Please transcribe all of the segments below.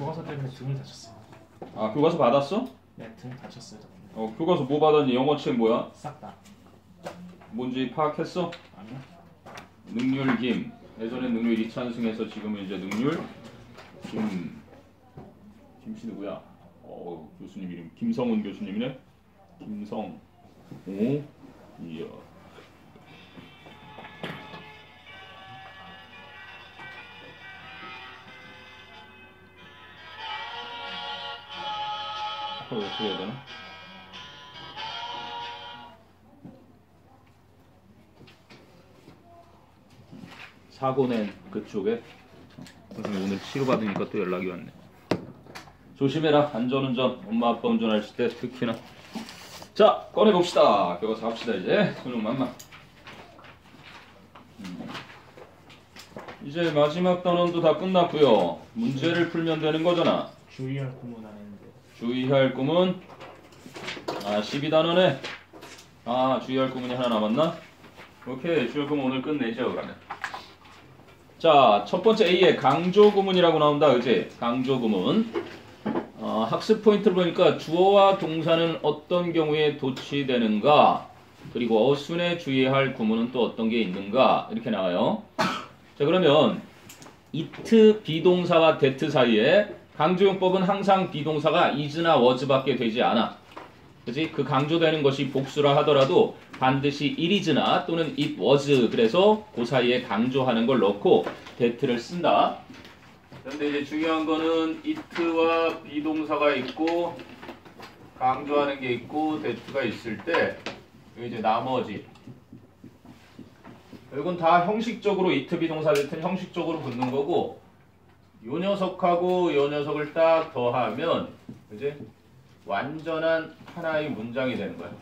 교과서 때문에 등을 다쳤어요. 아, 교과서 받았어? 네, 등 다쳤어요. 교과서 뭐 받았니? 영어책 뭐야? 싹 다. 뭔지 파악했어? 아니요. 능률김. 예전에 능률 이찬승해서 지금은 이제 능률 김씨 누구야? 교수님 이름 김성훈 교수님이네. 김성. 오, 이야. 그걸 어떻게 해야 되나? 사고 낸 그쪽에 선생님 오늘 치료받으니까 또 연락이 왔네. 조심해라. 안전운전. 엄마 아빠 운전하실 때 특히나. 자, 꺼내봅시다. 교과서 합시다. 이제 수능 만만. 이제 마지막 단원도 다 끝났고요. 문제를 풀면 되는 거잖아. 주의할 구문 안 했는데. 주의할 구문. 12단원에 주의할 구문이 하나 남았나? 오케이. 주의할 구문 오늘 끝내죠. 그러면. 자, 첫 번째 A에 강조 구문이라고 나온다. 그치? 강조 구문. 학습 포인트를 보니까 주어와 동사는 어떤 경우에 도치되는가, 그리고 어순에 주의할 구문은 또 어떤 게 있는가, 이렇게 나와요. 자, 그러면 it 비동사와 that 사이에 강조용법은 항상 비동사가 is나 was밖에 되지 않아. 그치? 그 강조되는 것이 복수라 하더라도 반드시 it is나 또는 it was, 그래서 그 사이에 강조하는 걸 넣고 that를 쓴다. 그런데 이제 중요한 거는 it와 비동사가 있고 강조하는 게 있고 that가 있을 때 이제 나머지 이건 다 형식적으로 it 비동사 that는 형식적으로 붙는 거고, 요 녀석하고 요 녀석을 딱 더하면 이제 완전한 하나의 문장이 되는 거야.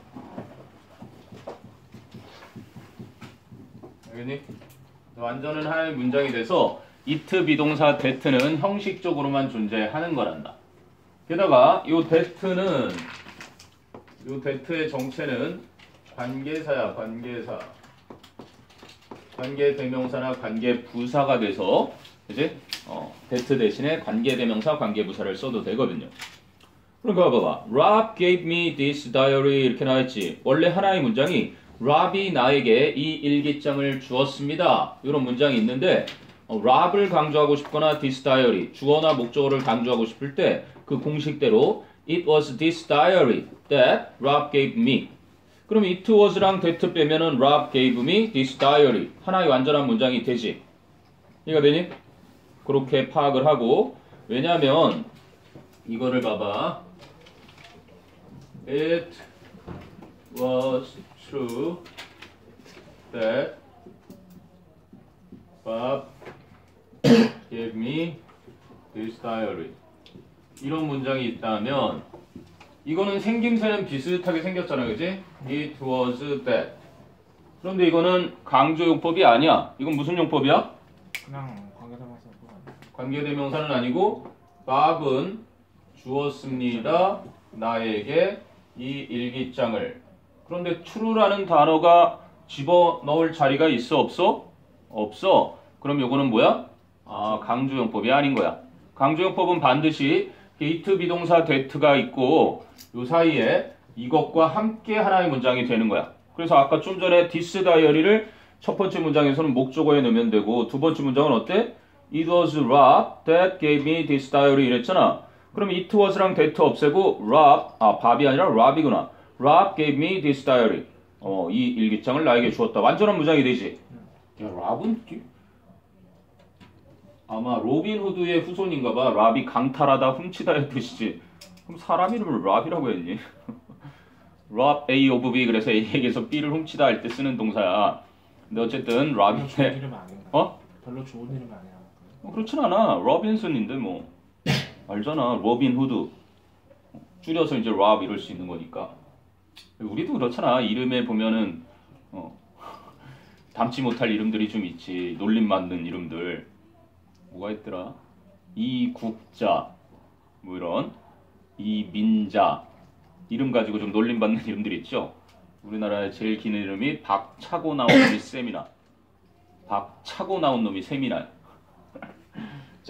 알겠니? 완전한 하나의 문장이 돼서 it 비동사 that는 형식적으로만 존재하는 거란다. 게다가 요 that의 정체는 관계사야. 관계사. 관계대명사나 관계부사가 돼서 이제 that 대신에 관계대명사, 관계부사를 써도 되거든요. 그러니까 봐봐. Rob gave me this diary 이렇게 나와있지. 원래 하나의 문장이 Rob이 나에게 이 일기장을 주었습니다. 이런 문장이 있는데 Rob을 강조하고 싶거나 this diary, 주어나 목적어를 강조하고 싶을 때 그 공식대로 It was this diary that Rob gave me. 그럼 it was랑 that 빼면은 Rob gave me this diary. 하나의 완전한 문장이 되지. 이해가 되니? 그렇게 파악을 하고, 왜냐면 이거를 봐봐. It was true that Bob gave me this diary. 이런 문장이 있다면 이거는 생김새는 비슷하게 생겼잖아, 그지? It was that. 그런데 이거는 강조용법이 아니야. 이건 무슨 용법이야? 그냥 관계대명사. 관계대명사는 아니고 Bob은 주었습니다. 나에게 이 일기장을. 그런데 true라는 단어가 집어넣을 자리가 있어, 없어? 없어. 그럼 이거는 뭐야? 강조용법이 아닌 거야. 강조용법은 반드시 it 비동사 that가 있고 요 사이에 이것과 함께 하나의 문장이 되는 거야. 그래서 아까 좀 전에 this diary를 첫 번째 문장에서는 목적어에 넣으면 되고, 두 번째 문장은 어때? It was Rob that gave me this diary 이랬잖아. 그럼 it was랑 that 없애고 Rob, Bob이 아니라 Rob이구나. Rob gave me this diary. 이 일기장을 나에게 주었다. 완전한 문장이 되지. 야, Rob은 아마 로빈 후드의 후손인가 봐. 랍이 강탈하다, 훔치다의 뜻이지. 그럼 사람 이름을 랍이라고 했니? 랍 A of B, 그래서 A에게서 B를 훔치다 할 때 쓰는 동사야. 근데 어쨌든 랍이 좋은 이름 아닌가? 별로 좋은 이름 아니야. 그렇진 않아. 로빈슨인데 뭐 알잖아. 로빈 후드. 줄여서 이제 랍 이럴 수 있는 거니까. 우리도 그렇잖아. 이름에 보면은 담지 못할 이름들이 좀 있지. 놀림 맞는 이름들. 뭐가 있더라? 이국자, 뭐 이런 이민자 이름 가지고 좀 놀림받는 이름들이 있죠. 우리나라의 제일 긴 이름이 박차고 나온 놈이 쌤이나 박차고 나온 놈이 셈이나.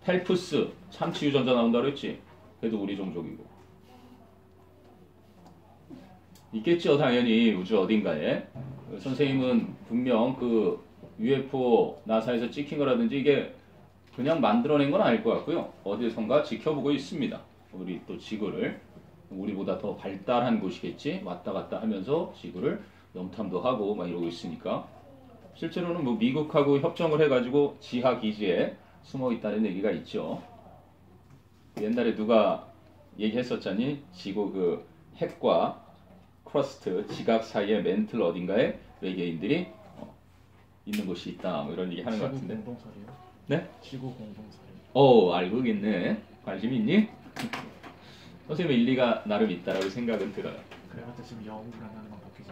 펠프스 참치 유전자 나온다 그랬지? 걔도 우리 종족이고. 있겠죠 당연히 우주 어딘가에. 선생님은 분명 그 UFO 나사에서 찍힌 거라든지 이게 그냥 만들어낸 건 아닐 것 같고요. 어디선가 지켜보고 있습니다. 우리 또 지구를. 우리보다 더 발달한 곳이겠지. 왔다 갔다 하면서 지구를 염탐도 하고 막 이러고 있으니까. 실제로는 뭐 미국하고 협정을 해가지고 지하 기지에 숨어 있다는 얘기가 있죠. 옛날에 누가 얘기했었잖니? 지구 그 핵과 크러스트 지각 사이에 멘틀 어딘가에 외계인들이 있는 곳이 있다. 뭐 이런 얘기 하는 것 같은데. 지구 공동설이요? 네? 지구 공동설이요. 알고 있네. 관심 있니? 선생님은 일리가 나름 있다라고 생각은 들어요. 그래봤자 지금 영국을 안 하는 건 바뀌지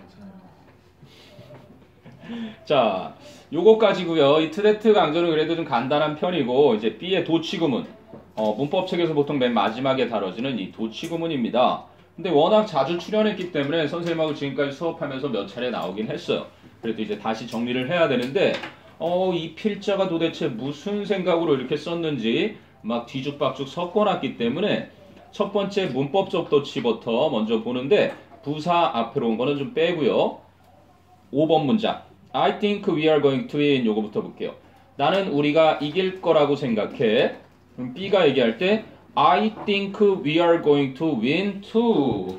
않잖아요. 자, 요거까지고요. 이 트데트 강조는 그래도 좀 간단한 편이고 이제 B의 도치구문. 문법책에서 보통 맨 마지막에 다뤄지는 이 도치구문입니다. 근데 워낙 자주 출연했기 때문에 선생님하고 지금까지 수업하면서 몇 차례 나오긴 했어요. 그래도 이제 다시 정리를 해야 되는데 이 필자가 도대체 무슨 생각으로 이렇게 썼는지 막 뒤죽박죽 섞어놨기 때문에 첫 번째 문법적 도치부터 먼저 보는데 부사 앞으로 온 거는 좀 빼고요. 5번 문장 I think we are going to win 요거부터 볼게요. 나는 우리가 이길 거라고 생각해. 그럼 B가 얘기할 때 I think we are going to win too.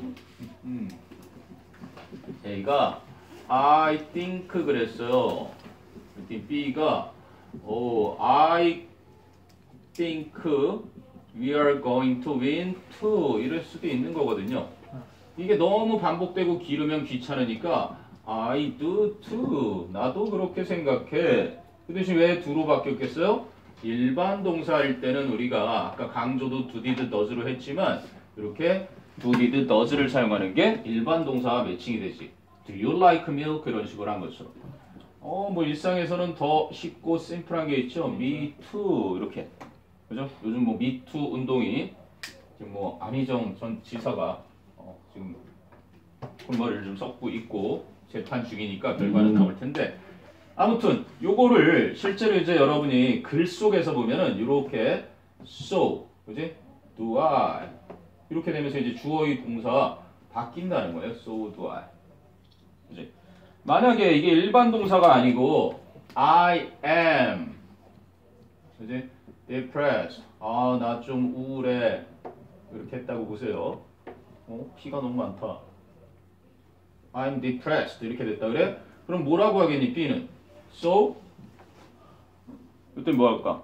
A가 I think 그랬어요. B가 I think we are going to win too 이럴 수도 있는 거거든요. 이게 너무 반복되고 길으면 귀찮으니까 I do too 나도 그렇게 생각해. 그 대신 왜 do로 바뀌었겠어요? 일반 동사일 때는 우리가 아까 강조도 do, did, does로 했지만 이렇게 do, did, does를 사용하는 게 일반 동사와 매칭이 되지. Do you like milk? 이런 식으로 한 것처럼. 뭐 일상에서는 더 쉽고 심플한 게 있죠. Me too 이렇게. 그죠? 요즘 뭐 Me too 운동이 지금 뭐 안희정 전 지사가 지금 콧머리를 좀 썩고 있고 재판 중이니까 결과는 나올 텐데 아무튼 요거를 실제로 이제 여러분이 글 속에서 보면은 이렇게 so 그지? do I 이렇게 되면서 이제 주어의 동사가 바뀐다는 거예요. so do I. 그지? 만약에 이게 일반 동사가 아니고 I am 그지? depressed 나 좀 우울해 이렇게 했다고 보세요. 피가 너무 많다. I'm depressed 이렇게 됐다 그래? 그럼 뭐라고 하겠니? B는 so 이때 뭐 할까?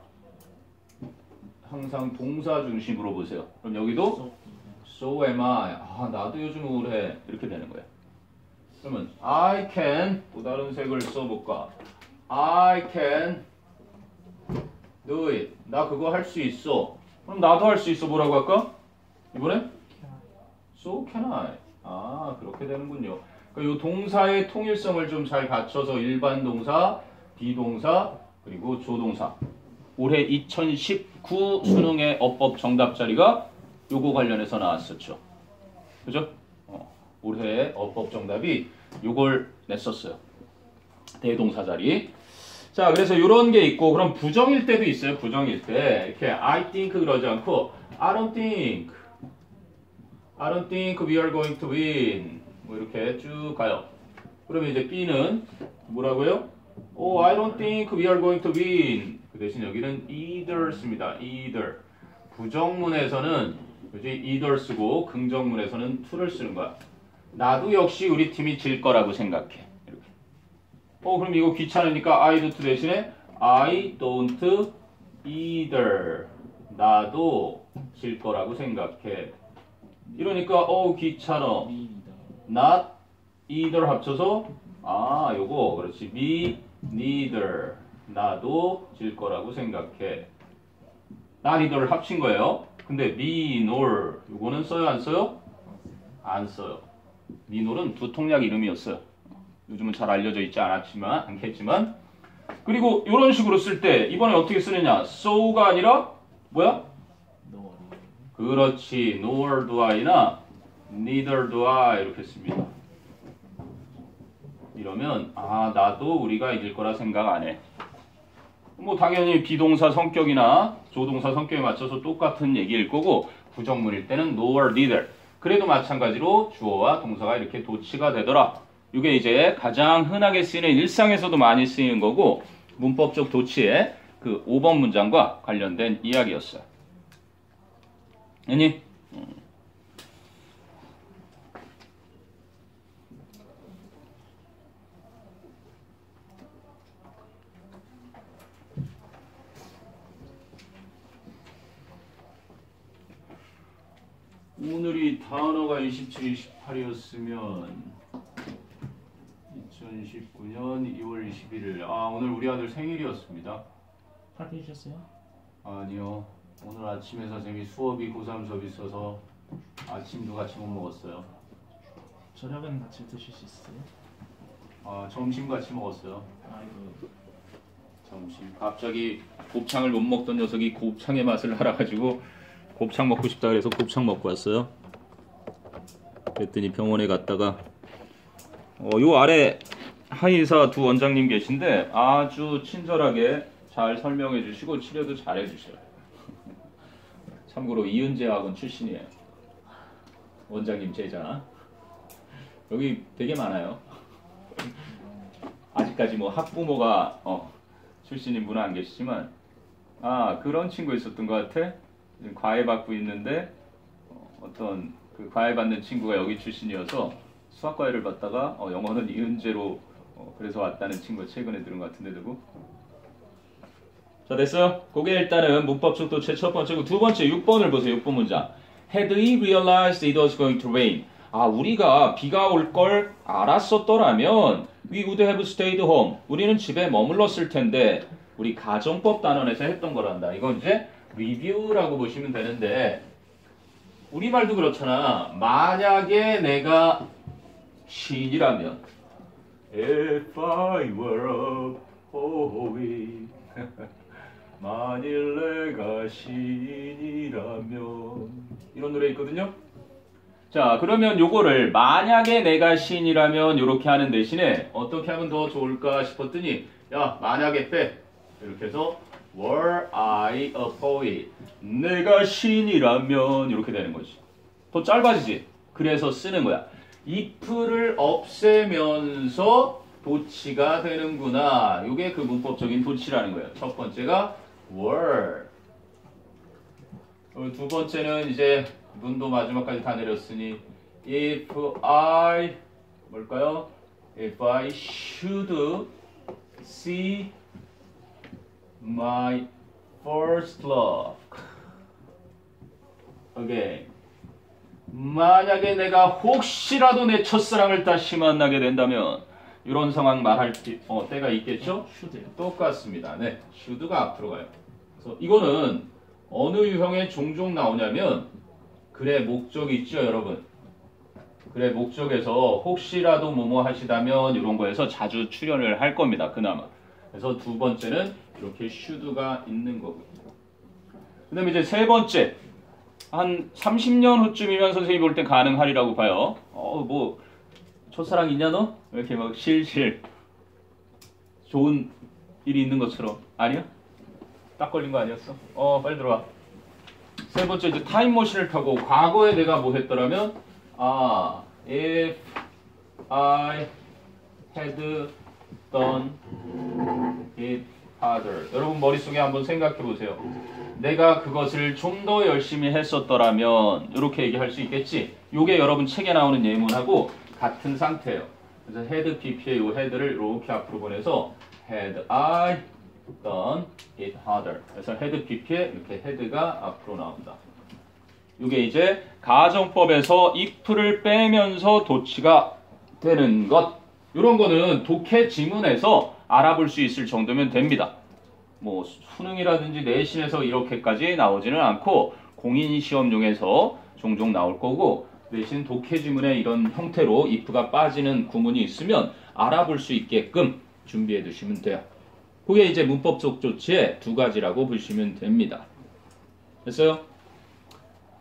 항상 동사 중심으로 보세요. 그럼 여기도 so am I 나도 요즘 우울해 이렇게 되는 거야. 그러면 I can 또 다른 색을 써볼까? I can do it 나 그거 할 수 있어. 그럼 나도 할 수 있어 뭐라고 할까? 이번에 so can I 그렇게 되는군요. 이 동사의 통일성을 좀 잘 갖춰서 일반 동사, 비동사, 그리고 조동사. 올해 2019 수능의 어법 정답 자리가 요거 관련해서 나왔었죠. 그죠? 올해 어법 정답이 요걸 냈었어요. 대동사 자리. 자, 그래서 이런 게 있고, 그럼 부정일 때도 있어요. 부정일 때. 이렇게 I think 그러지 않고, I don't think we are going to win. 뭐 이렇게 쭉 가요. 그러면 이제 B는 뭐라고요? I don't think we are going to win. 그 대신 여기는 either 씁니다. either. 부정문에서는 그지? either 쓰고 긍정문에서는 to를 쓰는 거야. 나도 역시 우리 팀이 질 거라고 생각해. 이렇게. 그럼 이거 귀찮으니까 I do to 대신에 I don't either. 나도 질 거라고 생각해. 이러니까 귀찮아. not either 합쳐서 요거 그렇지. me neither. 나도 질 거라고 생각해. not either를 합친 거예요. 근데 me nor 요거는 써요 안 써요? 안 써요. me nor은 두통약 이름이었어요. 요즘은 잘 알려져 있지 않겠지만 그리고 이런 식으로 쓸 때 이번에 어떻게 쓰느냐? so가 아니라 뭐야? 그렇지. nor do I나 neither do I 이렇게 씁니다. 이러면 나도 우리가 이길 거라 생각 안 해. 뭐 당연히 비동사 성격이나 조동사 성격에 맞춰서 똑같은 얘기일 거고 부정문일 때는 nor neither. 그래도 마찬가지로 주어와 동사가 이렇게 도치가 되더라. 이게 이제 가장 흔하게 쓰이는 일상에서도 많이 쓰이는 거고 문법적 도치의 그 5번 문장과 관련된 이야기였어요. 아니? 오늘이 단어가 27, 28이었으면 2019년 2월 21일. 아, 오늘 우리 아들 생일이었습니다. 파티 주셨어요? 아니요. 오늘 아침에 선생님이 수업이 고3 수업이 있어서 아침도 같이 못 먹었어요. 저녁은 같이 드실 수 있어요? 아, 점심 같이 먹었어요. 아이고. 점심. 갑자기 곱창을 못 먹던 녀석이 곱창의 맛을 알아가지고 곱창 먹고 싶다 그래서 곱창 먹고 왔어요. 그랬더니 병원에 갔다가 요 아래 한의사 두 원장님 계신데 아주 친절하게 잘 설명해 주시고 치료도 잘 해주셔요. 참고로 이은재 학원 출신이에요. 원장님 제자. 여기 되게 많아요. 아직까지 뭐 학부모가 출신인 분은 안 계시지만 그런 친구 있었던 것 같아. 과외 받고 있는데 어떤 그 과외 받는 친구가 여기 출신이어서 수학 과외를 받다가 영어는 이은재로 그래서 왔다는 친구가 최근에 들은 것 같은데 누구? 자 됐어요? 그게 일단은 문법적 도체 첫 번째고 두 번째 6번을 보세요. 6번 문장. Had we realized it was going to rain? 우리가 비가 올 걸 알았었더라면 we would have stayed home. 우리는 집에 머물렀을 텐데 우리 가정법 단원에서 했던 거란다. 이건 이제 리뷰라고 보시면 되는데 우리말도 그렇잖아. 만약에 내가 시인이라면 If I were a poet 만일 내가 시인이라면 이런 노래 있거든요. 자 그러면 요거를 만약에 내가 시인이라면 이렇게 하는 대신에 어떻게 하면 더 좋을까 싶었더니 야 만약에 빼 이렇게 해서 Were I a poet? 내가 시인이라면 이렇게 되는 거지. 더 짧아지지? 그래서 쓰는 거야. if를 없애면서 도치가 되는구나. 이게 그 문법적인 도치라는 거예요. 첫 번째가 were. 두 번째는 이제 눈도 마지막까지 다 내렸으니 if I 뭘까요? If I should see my first love again. 만약에 내가 혹시라도 내 첫사랑을 다시 만나게 된다면 이런 상황 말할 때가 있겠죠? should요. 똑같습니다. 네, should가 앞으로 가요. 그래서 이거는 어느 유형에 종종 나오냐면 그래 목적 있죠, 여러분. 그래 목적에서 혹시라도 뭐뭐 하시다면 이런 거에서 자주 출연을 할 겁니다. 그나마. 그래서 두 번째는 이렇게 should가 있는 거고요. 그 다음에 이제 세 번째. 한 30년 후쯤이면 선생님이 볼 때 가능하리라고 봐요. 뭐 첫사랑 있냐 너? 이렇게 막 실실 좋은 일이 있는 것처럼. 아니야? 딱 걸린 거 아니었어? 빨리 들어와. 세 번째 이제 타임머신을 타고 과거에 내가 뭐 했더라면 if I had done it harder. 여러분 머릿속에 한번 생각해 보세요. 내가 그것을 좀 더 열심히 했었더라면 이렇게 얘기할 수 있겠지. 요게 여러분 책에 나오는 예문하고 같은 상태예요. 그래서 had pp의 요 had를 이렇게 앞으로 보내서 had I done it harder. 그래서 had pp의 이렇게 had가 앞으로 나온다. 요게 이제 가정법에서 if를 빼면서 도치가 되는 것. 이런 거는 독해 지문에서 알아볼 수 있을 정도면 됩니다. 뭐 수능이라든지 내신에서 이렇게까지 나오지는 않고 공인시험용에서 종종 나올 거고 대신 독해 지문에 이런 형태로 if가 빠지는 구문이 있으면 알아볼 수 있게끔 준비해 두시면 돼요. 그게 이제 문법적 조치의 두 가지라고 보시면 됩니다. 됐어요?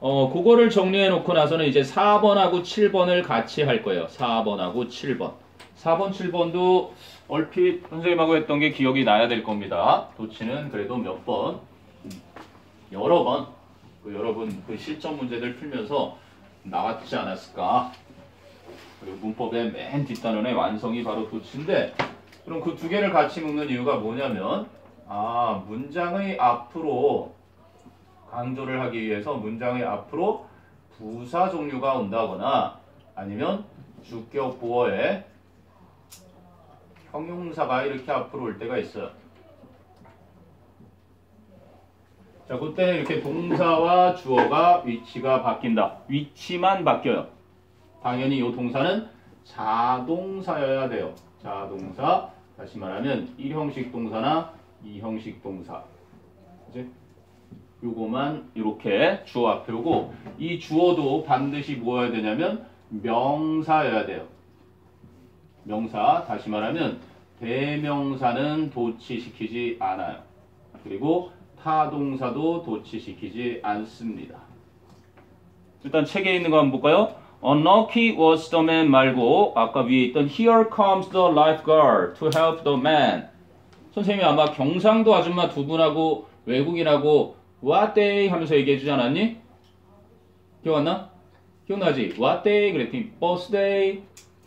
그거를 정리해 놓고 나서는 이제 4번하고 7번을 같이 할 거예요. 4번하고 7번. 4번, 7번도 얼핏 선생님하고 했던 게 기억이 나야 될 겁니다. 도치는 그래도 몇 번, 여러 번, 여러분 그 실전 문제들 풀면서 나왔지 않았을까. 그리고 문법의 맨 뒷단원의 완성이 바로 도치인데, 그럼 그 두 개를 같이 묶는 이유가 뭐냐면, 문장의 앞으로 강조를 하기 위해서 문장의 앞으로 부사 종류가 온다거나 아니면 주격 보어에 형용사가 이렇게 앞으로 올 때가 있어요. 자, 그때는 이렇게 동사와 주어가 위치가 바뀐다. 위치만 바뀌어요. 당연히 이 동사는 자동사여야 돼요. 자동사. 다시 말하면 1형식 동사나 2형식 동사. 그치? 요거만 이렇게 주어 앞에 오고, 이 주어도 반드시 뭐여야 되냐면 명사여야 돼요. 명사. 다시 말하면 대명사는 도치시키지 않아요. 그리고 타동사도 도치시키지 않습니다. 일단 책에 있는 거 한번 볼까요? Unlucky was the man 말고 아까 위에 있던 Here comes the lifeguard to help the man. 선생님이 아마 경상도 아줌마 두 분하고 외국인하고 What day 하면서 얘기해 주지 않았니? 기억 안 나? 기억나지? What day 그랬더니 birthday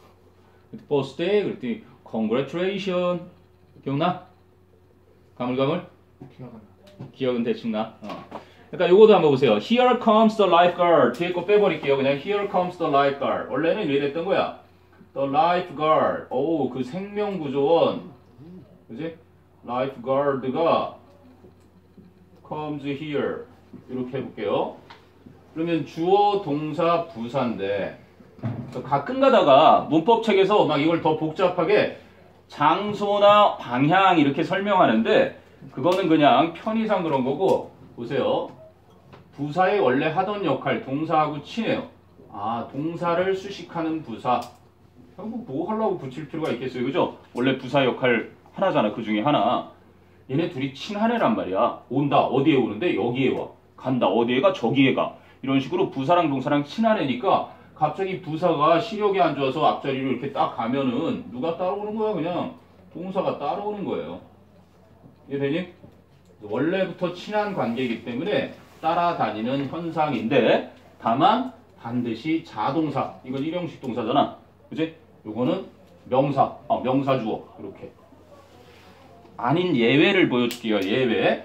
그랬더니 congratulation. 기억나? 가물가물? 기억 안 나. 기억은 대충 나. 그러니까 요거도 한번 보세요. Here comes the lifeguard. 뒤에 거 빼버릴게요. 그냥 Here comes the lifeguard. 원래는 이랬던 거야. The lifeguard. 오, 그 생명구조원. 그지? lifeguard가 comes here. 이렇게 해볼게요. 그러면 주어, 동사, 부사인데 가끔 가다가 문법책에서 막 이걸 더 복잡하게 장소나 방향 이렇게 설명하는데 그거는 그냥 편의상 그런 거고, 보세요. 부사에 원래 하던 역할 동사하고 친해요. 동사를 수식하는 부사. 뭐 하려고 붙일 필요가 있겠어요. 그죠? 원래 부사 역할 하나잖아. 그 중에 하나. 얘네 둘이 친한 애란 말이야. 온다. 어디에 오는데? 여기에 와. 간다. 어디에 가? 저기에 가. 이런 식으로 부사랑 동사랑 친한 애니까 갑자기 부사가 시력이 안 좋아서 앞자리로 이렇게 딱 가면은 누가 따라오는 거야? 그냥 동사가 따라오는 거예요. 이해되니? 원래부터 친한 관계이기 때문에 따라다니는 현상인데, 다만 반드시 자동사. 이건 일형식 동사잖아. 그치? 요거는 명사. 명사주어. 이렇게. 아닌 예외를 보여줄게요. 예외.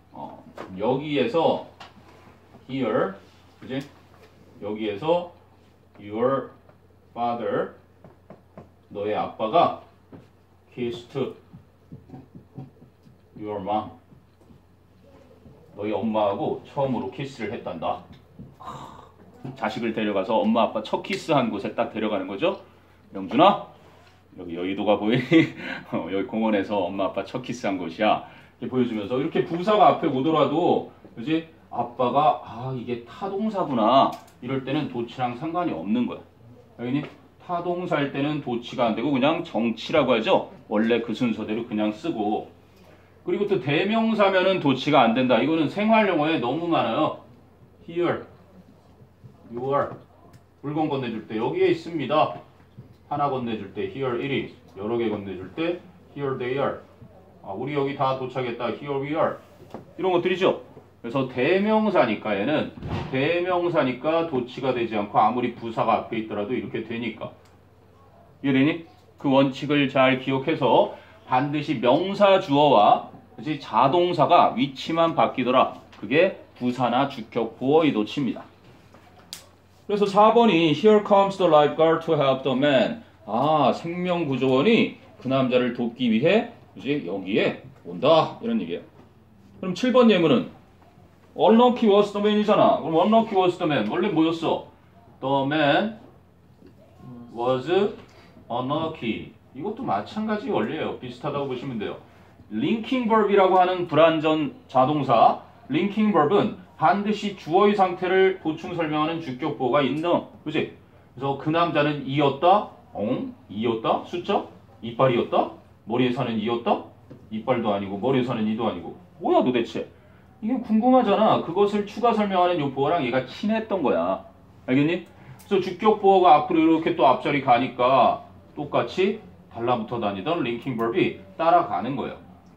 여기에서 here. 그치? 여기에서 your father. 너의 아빠가 kissed your mom. 너희 엄마하고 처음으로 키스를 했단다. 자식을 데려가서 엄마 아빠 첫 키스한 곳에 딱 데려가는 거죠. 명준아, 여기 여의도가 보이니? 여기 공원에서 엄마 아빠 첫 키스한 곳이야. 이렇게 보여주면서 이렇게 부사가 앞에 오더라도, 그지? 아빠가 이게 타동사구나. 이럴 때는 도치랑 상관이 없는 거야. 여기니? 타동사일 때는 도치가 안 되고 그냥 정치라고 하죠. 원래 그 순서대로 그냥 쓰고. 그리고 또 대명사면은 도치가 안 된다. 이거는 생활 용어에 너무 많아요. Here, you are. 물건 건네줄 때 여기에 있습니다. 하나 건네줄 때 here it is. 여러 개 건네줄 때 here they are. 우리 여기 다 도착했다. Here we are. 이런 것들이죠. 그래서 대명사니까 얘는 대명사니까 도치가 되지 않고 아무리 부사가 앞에 있더라도 이렇게 되니까. 이해되니? 그 원칙을 잘 기억해서 반드시 명사 주어와 그치? 자동사가 위치만 바뀌더라. 그게 부사나 주격 보어의 도치입니다. 그래서 4번이 Here comes the lifeguard to help the man. 생명구조원이 그 남자를 돕기 위해 그치? 여기에 온다. 이런 얘기예요. 그럼 7번 예문은 Unlucky was the man이잖아. 그럼 unlucky was the man. 원래 뭐였어? The man was unlucky. 이것도 마찬가지 원리예요. 비슷하다고 보시면 돼요. linking verb이라고 하는 불완전 자동사. linking verb은 반드시 주어의 상태를 보충 설명하는 주격 보어가 있는. 그치? 그래서 그 남자는 이었다. 이었다. 숫자? 이빨이었다. 머리에 사는 이었다. 이빨도 아니고 머리에 사는 이도 아니고. 뭐야 도대체? 이게 궁금하잖아. 그것을 추가 설명하는 요 보어랑 얘가 친했던 거야. 알겠니? 그래서 주격 보어가 앞으로 이렇게 또 앞자리 가니까 똑같이 달라붙어 다니던 링킹 verb이 따라가는 거예요.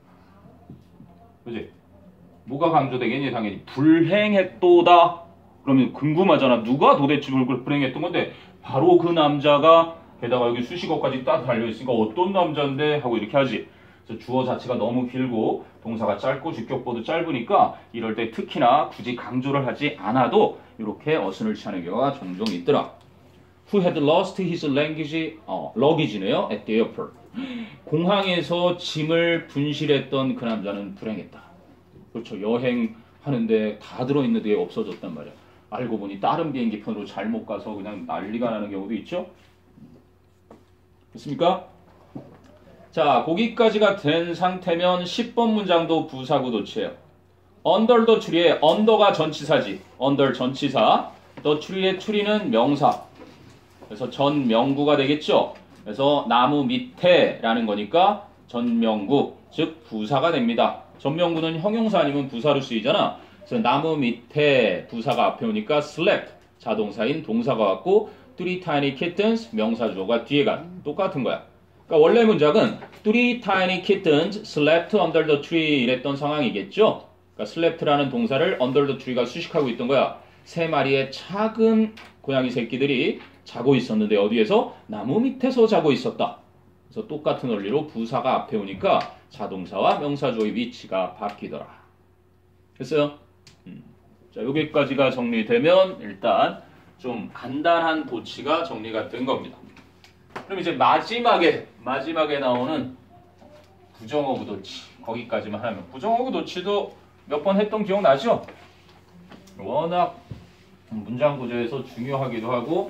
그지? 뭐가 강조되겠니? 당연히 불행했도다. 그러면 궁금하잖아. 누가 도대체 불행했던 건데 바로 그 남자가 게다가 여기 수식어까지 딱 달려있으니까 어떤 남자인데 하고 이렇게 하지. 그래서 주어 자체가 너무 길고 동사가 짧고 주격보도 짧으니까 이럴 때 특히나 굳이 강조를 하지 않아도 이렇게 어순을 취하는 경우가 종종 있더라. Who had lost his luggage네요. At the airport. 공항에서 짐을 분실했던 그 남자는 불행했다. 그렇죠. 여행하는데 다 들어있는데 없어졌단 말이야. 알고 보니 다른 비행기편으로 잘못 가서 그냥 난리가 나는 경우도 있죠. 됐습니까? 자, 거기까지가 된 상태면 10번 문장도 부사구도치예요. Under the tree의 under가 전치사지. under 전치사. the tree의 tree는 명사. 그래서 전명구가 되겠죠. 그래서 나무 밑에 라는 거니까 전명구, 즉 부사가 됩니다. 전명구는 형용사 아니면 부사로 쓰이잖아. 그래서 나무 밑에 부사가 앞에 오니까 slept 자동사인 동사가 왔고 three tiny kittens 명사 주어가 뒤에 가 똑같은 거야. 그러니까 원래 문장은 three tiny kittens slept under the tree 이랬던 상황이겠죠. 그러니까 slept라는 동사를 under the tree가 수식하고 있던 거야. 세 마리의 작은 고양이 새끼들이 자고 있었는데 어디에서? 나무 밑에서 자고 있었다. 그래서 똑같은 원리로 부사가 앞에 오니까 자동사와 명사주어의 위치가 바뀌더라. 됐어요? 자, 여기까지가 정리되면 일단 좀 간단한 도치가 정리가 된 겁니다. 그럼 이제 마지막에 나오는 부정어구 도치. 거기까지만 하면 부정어구 도치도 몇 번 했던 기억 나죠? 워낙 문장 구조에서 중요하기도 하고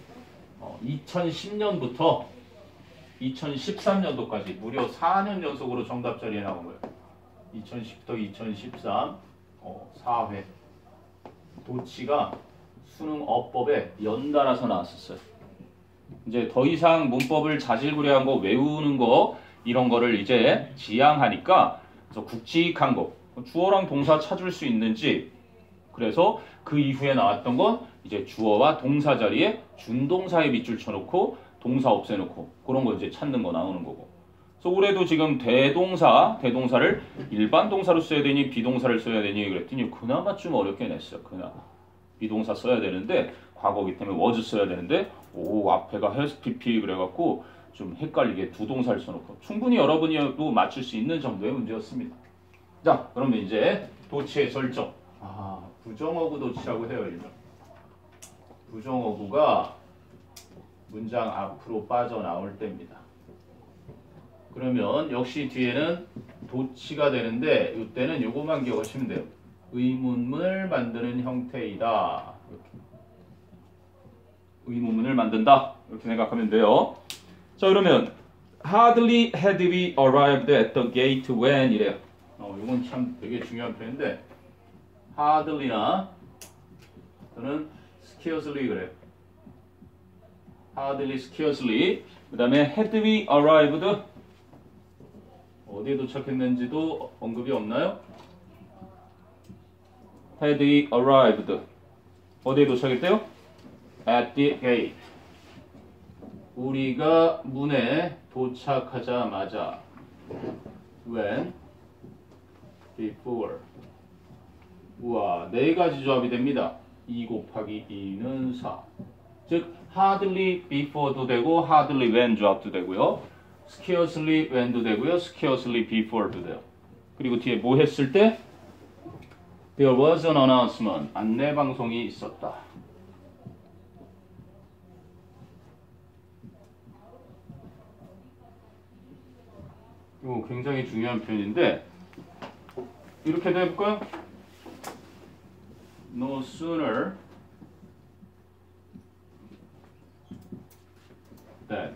2010년부터 2013년도까지 무려 4년 연속으로 정답 자리에 나온 거예요. 2010부터 2013 4회 도치가 수능 어법에 연달아서 나왔었어요. 이제 더 이상 문법을 자질구레한 거 외우는 거 이런 거를 이제 지양하니까 그래서 굵직한 거 주어랑 동사 찾을 수 있는지 그래서 그 이후에 나왔던 건 이제 주어와 동사 자리에 준동사에 밑줄 쳐놓고 동사 없애놓고 그런 거 이제 찾는 거 나오는 거고. 그래서 올해도 지금 대동사를 일반 동사로 써야 되니 비동사를 써야 되니 그랬더니 그나마 좀 어렵게 냈어요. 그나마 비동사 써야 되는데 과거기 때문에 was 써야 되는데 앞에가 has pp 그래갖고 좀 헷갈리게 두 동사를 써놓고 충분히 여러분이도 맞출 수 있는 정도의 문제였습니다. 자, 그러면 이제 도치의 설정. 부정어구 도치라고 해요. 일명. 부정어구가 문장 앞으로 빠져나올 때입니다. 그러면 역시 뒤에는 도치가 되는데 이때는 요것만 기억하시면 돼요. 의문문을 만드는 형태이다. 이렇게. 의문문을 만든다. 이렇게 생각하면 돼요. 자, 그러면 Hardly had we arrived at the gate when 이래요. 이건 참 되게 중요한 표현인데 hardly나 또는 scarcely 그래요. hardly, scarcely 그 다음에 had we arrived 어디에 도착했는지도 언급이 없나요? had we arrived 어디에 도착했대요? at the gate 우리가 문에 도착하자마자 when before 우와, 네 가지 조합이 됩니다. 2 곱하기 2는 4. 즉, hardly before도 되고, hardly when 조합도 되고요. scarcely when도 되고요. scarcely before도 돼요. 그리고 뒤에 뭐 했을 때? There was an announcement. 안내 방송이 있었다. 이거 굉장히 중요한 표현인데 이렇게도 해볼까요? No sooner than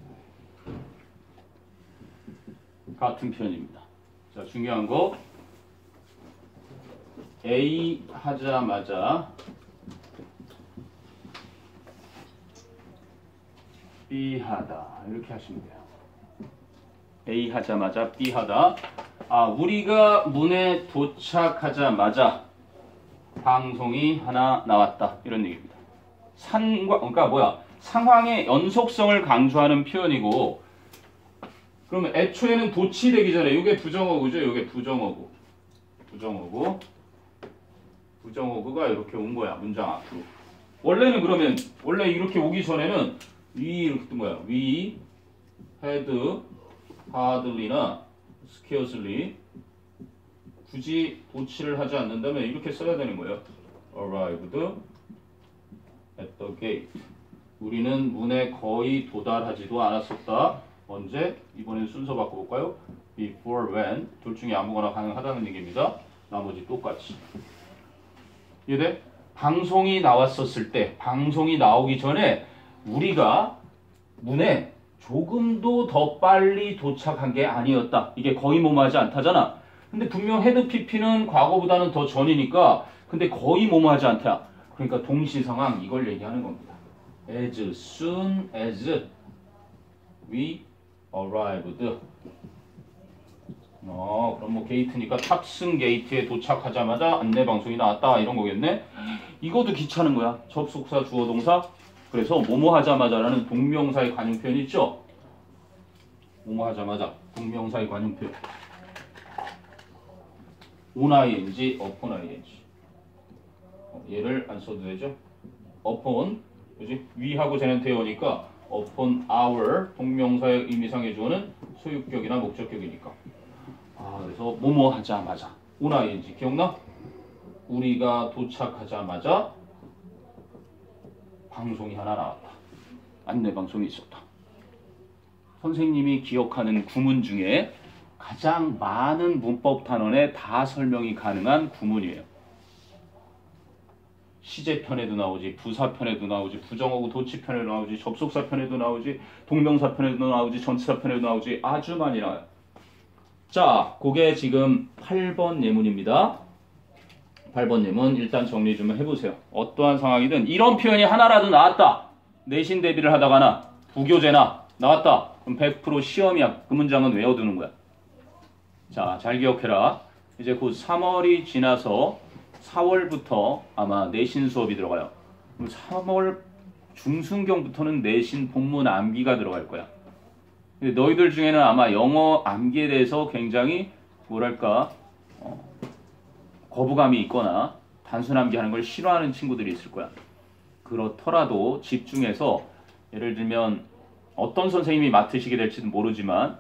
같은 표현입니다. 자, 중요한 거 A 하자마자 B 하다 이렇게 하시면 돼요. A 하자마자 B 하다. 우리가 문에 도착하자마자 방송이 하나 나왔다. 이런 얘기입니다. 그러니까 상황의 연속성을 강조하는 표현이고 그러면 애초에는 도치되기 전에 이게 부정어구죠. 이게 부정어구. 부정어구가 이렇게 온 거야. 문장 앞으로. 원래는 그러면 원래 이렇게 오기 전에는 이렇게 뜬 거야. We had hardly나 scarcely 굳이 도치를 하지 않는다면 이렇게 써야 되는 거예요. Arrived at the gate. 우리는 문에 거의 도달하지도 않았었다. 언제? 이번엔 순서 바꿔볼까요? Before, when. 둘 중에 아무거나 가능하다는 얘기입니다. 나머지 똑같이. 이해돼? 방송이 나왔었을 때, 방송이 나오기 전에 우리가 문에 조금도 더 빨리 도착한 게 아니었다. 이게 거의 뭐뭐하지 않다잖아. 근데 분명 헤드 PP는 과거보다는 더 전이니까 근데 거의 뭐뭐하지 않다. 그러니까 동시상황 이걸 얘기하는 겁니다. As soon as we arrived. 그럼 뭐 게이트니까 탑승 게이트에 도착하자마자 안내방송이 나왔다 이런 거겠네. 이것도 귀찮은 거야. 접속사 주어 동사. 그래서 뭐뭐 하자마자라는 동명사의 관용 표현이 있죠. 뭐뭐 하자마자 동명사의 관용 표현. on ing, upon ing. 얘를 안 써도 되죠. upon, 그지? 위하고 쟤는 대어니까 upon our 동명사의 의미상의 주어는 소유격이나 목적격이니까. 그래서 뭐뭐 하자마자 on ing 기억나? 우리가 도착하자마자 방송이 하나 나왔다. 안내 방송이 있었다. 선생님이 기억하는 구문 중에 가장 많은 문법 단원에 다 설명이 가능한 구문이에요. 시제편에도 나오지, 부사편에도 나오지, 부정어구 도치편에도 나오지, 접속사편에도 나오지, 동명사편에도 나오지, 전치사편에도 나오지. 아주 많이 나와요. 자, 그게 지금 8번 예문입니다. 8번 예문 일단 정리 좀 해보세요. 어떠한 상황이든 이런 표현이 하나라도 나왔다. 내신 대비를 하다가나 부교재나 나왔다. 그럼 100% 시험이야. 그 문장은 외워두는 거야. 자, 잘 기억해라. 이제 곧 3월이 지나서 4월부터 아마 내신 수업이 들어가요. 그럼 3월 중순경부터는 내신 본문 암기가 들어갈 거야. 근데 너희들 중에는 아마 영어 암기에 대해서 굉장히 뭐랄까 거부감이 있거나 단순 암기하는 걸 싫어하는 친구들이 있을 거야. 그렇더라도 집중해서 예를 들면 어떤 선생님이 맡으시게 될지는 모르지만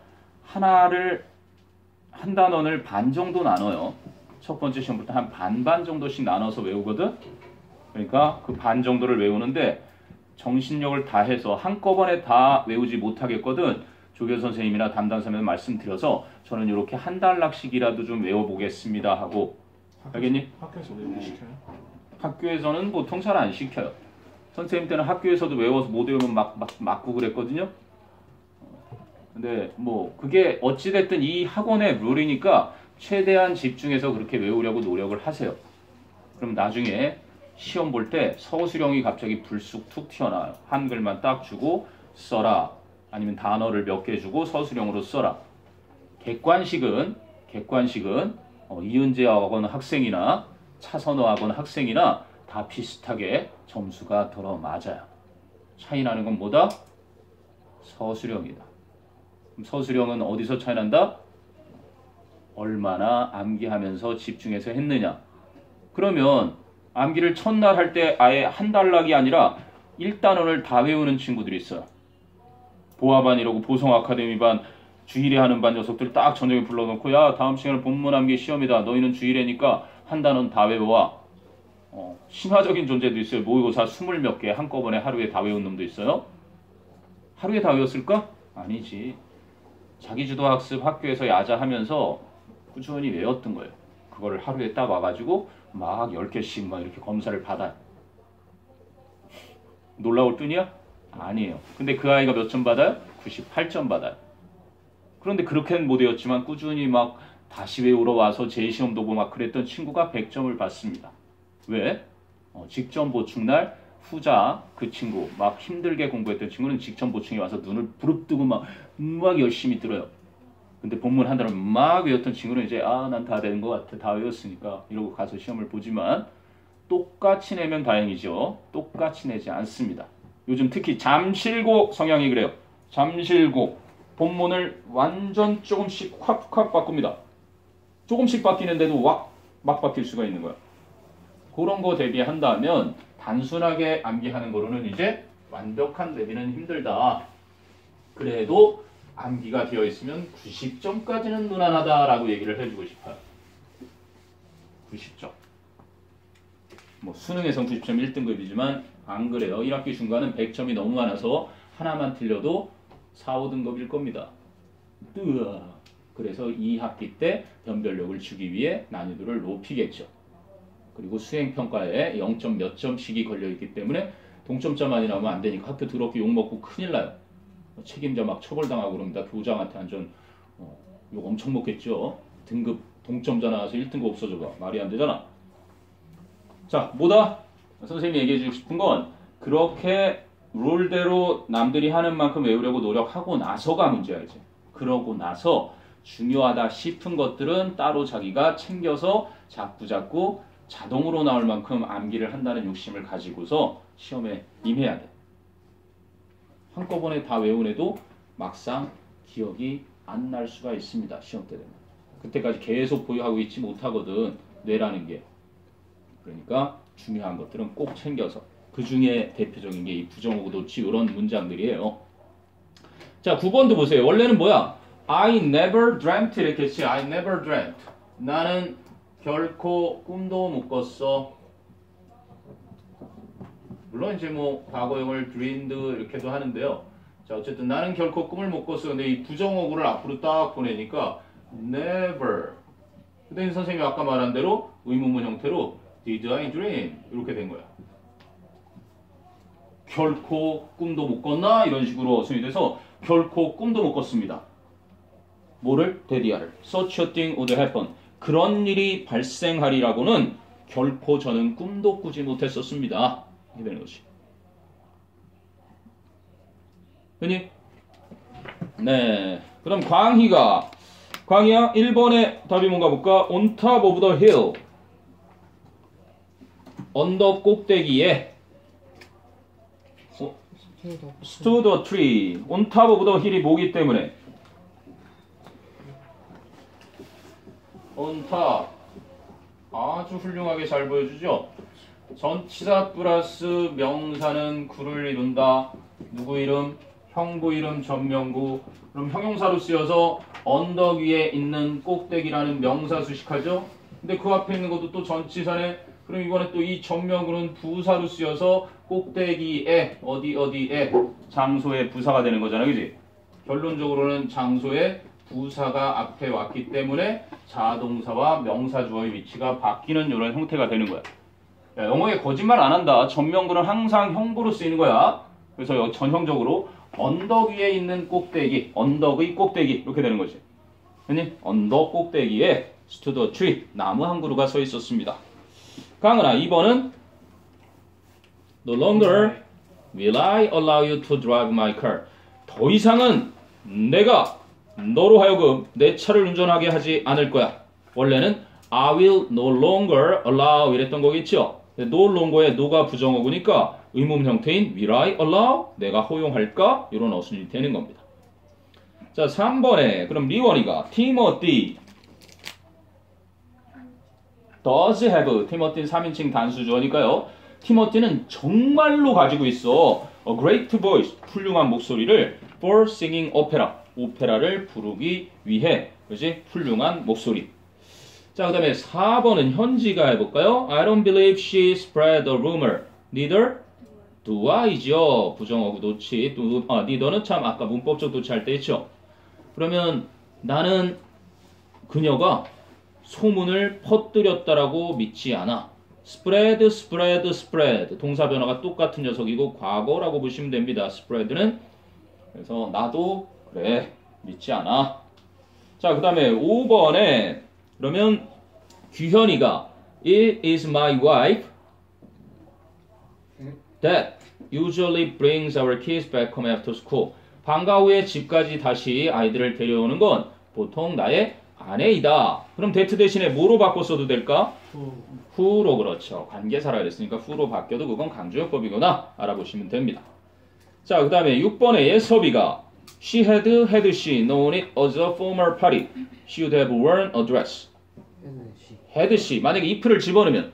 한 단원을 반 정도 나눠요. 첫 번째 시험부터 한 반반 정도씩 나눠서 외우거든. 그러니까 그 반 정도를 외우는데 정신력을 다해서 한꺼번에 다 외우지 못하겠거든. 조교 선생님이나 담당 선생님 말씀드려서 저는 이렇게 한 단락씩이라도 좀 외워보겠습니다 하고. 알겠니? 학교에서 외우고 시켜요? 학교에서는 보통 잘 안 시켜요. 선생님 때는 학교에서도 외워서 못 외우면 맞고 그랬거든요. 근데 뭐 그게 어찌됐든 이 학원의 룰이니까 최대한 집중해서 그렇게 외우려고 노력을 하세요. 그럼 나중에 시험 볼 때 서술형이 갑자기 불쑥 툭 튀어나와요. 한글만 딱 주고 써라. 아니면 단어를 몇 개 주고 서술형으로 써라. 객관식은 이은재학원 학생이나 차선호학원 학생이나 다 비슷하게 점수가 들어맞아요. 차이 나는 건 뭐다? 서술형이다. 그럼 서술형은 어디서 차이 난다? 얼마나 암기하면서 집중해서 했느냐. 그러면 암기를 첫날 할 때 아예 한 단락이 아니라 1단원을 다 외우는 친구들이 있어요. 보아반 이러고 보성아카데미반 주일에 하는 반 녀석들 딱 저녁에 불러놓고 야 다음 시간은 본문 암기 시험이다. 너희는 주일에니까 한 단원 다 외워와. 신화적인 존재도 있어요. 모의고사 20몇 개 한꺼번에 하루에 다 외운 놈도 있어요. 하루에 다 외웠을까? 아니지. 자기주도 학습 학교에서 야자하면서 꾸준히 외웠던 거예요. 그거를 하루에 딱 와가지고 막 10개씩 막 이렇게 검사를 받아요. 놀라울 뿐이야? 아니에요. 근데 그 아이가 몇 점 받아요? 98점 받아요. 그런데 그렇게는 못 외웠지만 꾸준히 막 다시 외우러 와서 재시험도 보고 막 그랬던 친구가 100점을 받습니다. 왜? 직전 보충날 후자 그 친구 막 힘들게 공부했던 친구는 직전 보충에 와서 눈을 부릅뜨고 막 열심히 들어요. 근데 본문 한 단어 막 외웠던 친구는 이제 난 다 되는 것 같아. 다 외웠으니까 이러고 가서 시험을 보지만 똑같이 내면 다행이죠. 똑같이 내지 않습니다. 요즘 특히 잠실고 성향이 그래요. 잠실고 본문을 완전 조금씩 확 바꿉니다. 조금씩 바뀌는데도 막 바뀔 수가 있는 거야. 그런 거 대비한다면 단순하게 암기하는 거로는 이제 완벽한 대비는 힘들다. 그래도 암기가 되어 있으면 90점까지는 무난하다라고 얘기를 해주고 싶어요. 90점. 뭐 수능에선 90점 1등급이지만 안 그래요. 1학기 중간은 100점이 너무 많아서 하나만 틀려도 4, 5등급일 겁니다. 그래서 2학기 때 변별력을 주기 위해 난이도를 높이겠죠. 그리고 수행평가에 0점 몇 점씩이 걸려있기 때문에 동점점 많이 나오면 안 되니까 학교 더럽게 욕먹고 큰일 나요. 책임자 막 처벌당하고 그럽니다. 교장한테 완전 욕 엄청 먹겠죠. 등급 동점자 나와서 1등급 없어져봐. 말이 안 되잖아. 자, 뭐다? 선생님이 얘기해 주고 싶은 건 그렇게 룰대로 남들이 하는 만큼 외우려고 노력하고 나서가 문제야 이제. 그러고 나서 중요하다 싶은 것들은 따로 자기가 챙겨서 자꾸 자동으로 나올 만큼 암기를 한다는 욕심을 가지고서 시험에 임해야 돼. 한꺼번에 다 외운 애도 막상 기억이 안 날 수가 있습니다. 시험 때 되면. 그때까지 계속 보유하고 있지 못하거든. 뇌라는 게. 그러니까 중요한 것들은 꼭 챙겨서. 그 중에 대표적인 게 이 부정어구 도치 이런 문장들이에요. 자, 9번도 보세요. 원래는 뭐야? I never dreamt 이렇게 했지. I never dreamt. 나는 결코 꿈도 못 꿨어. 물론 이제 뭐 과거형을 dreamed 이렇게도 하는데요. 자, 어쨌든 나는 결코 꿈을 못 꿨어. 근데 이 부정어구를 앞으로 딱 보내니까 never. 근데 선생님이 아까 말한 대로 의문문 형태로 did I dream 이렇게 된 거야. 결코 꿈도 못 꿨나? 이런 식으로 어순이 돼서 결코 꿈도 못 꿨습니다. 뭐를? 데디아를. Such a thing would happen. 그런 일이 발생하리라고는 결코 저는 꿈도 꾸지 못했었습니다. 이렇게 되는 거지. 됐니? 네. 그럼 광희야 1번의 답이 뭔가 볼까? On top of the hill. 언덕 꼭대기에 stood a tree. On top of the hill이 뭐기 때문에 on top 아주 훌륭하게 잘 보여주죠. 전치사 플러스 명사는 구를 이룬다. 누구 이름? 형부 이름 전명구. 그럼 형용사로 쓰여서 언덕 위에 있는 꼭대기라는 명사 수식하죠. 근데 그 앞에 있는 것도 또 전치사네. 그럼 이번에 또 이 전명구는 부사로 쓰여서 꼭대기에 어디에 장소에 부사가 되는 거잖아. 그지? 결론적으로는 장소에 부사가 앞에 왔기 때문에 자동사와 명사주어의 위치가 바뀌는 이런 형태가 되는 거야. 야, 영어에 거짓말 안 한다. 전명구는 항상 형부로 쓰이는 거야. 그래서 전형적으로 언덕 위에 있는 꼭대기, 언덕의 꼭대기 이렇게 되는 거지. 아니, 언덕 꼭대기에 stood a tree, 나무 한 그루가 서 있었습니다. 강은아, 2번은 No longer will I allow you to drive my car. 더 이상은 내가 너로 하여금 내 차를 운전하게 하지 않을 거야. 원래는 I will no longer allow 이랬던 거겠죠. no longer에 no가 부정어구니까 의문 형태인 will I allow? 내가 허용할까? 이런 어순이 되는 겁니다. 자, 3번에 그럼 리원이가 Timothy does have. 티모티는 3인칭 단수주어니까요. 티모티는 정말로 가지고 있어 a great voice, 훌륭한 목소리를 for singing opera, 오페라를 부르기 위해. 그렇지? 훌륭한 목소리. 자, 그 다음에 4번은 현지가 해볼까요? I don't believe she spread a rumor. Neither do I죠. 부정어구 도치. neither는 참 아까 문법적 도치할 때 했죠. 그러면 나는 그녀가 소문을 퍼뜨렸다라고 믿지 않아. spread. 동사 변화가 똑같은 녀석이고 과거라고 보시면 됩니다. spread는. 그래서 나도 그래 믿지 않아. 자, 그 다음에 5번에 그러면 규현이가 It is my wife that usually brings our kids back home after school. 방과 후에 집까지 다시 아이들을 데려오는 건 보통 나의 아내이다. 그럼 that 대신에 뭐로 바꿨어도 될까? who로. 그렇죠. 관계사라 그랬으니까 who로 바뀌어도 그건 강조용법이구나 알아보시면 됩니다. 자, 그 다음에 6번에 예섭이가 She had she known it as a formal party, she would have worn a dress. had she 만약에 if를 집어넣으면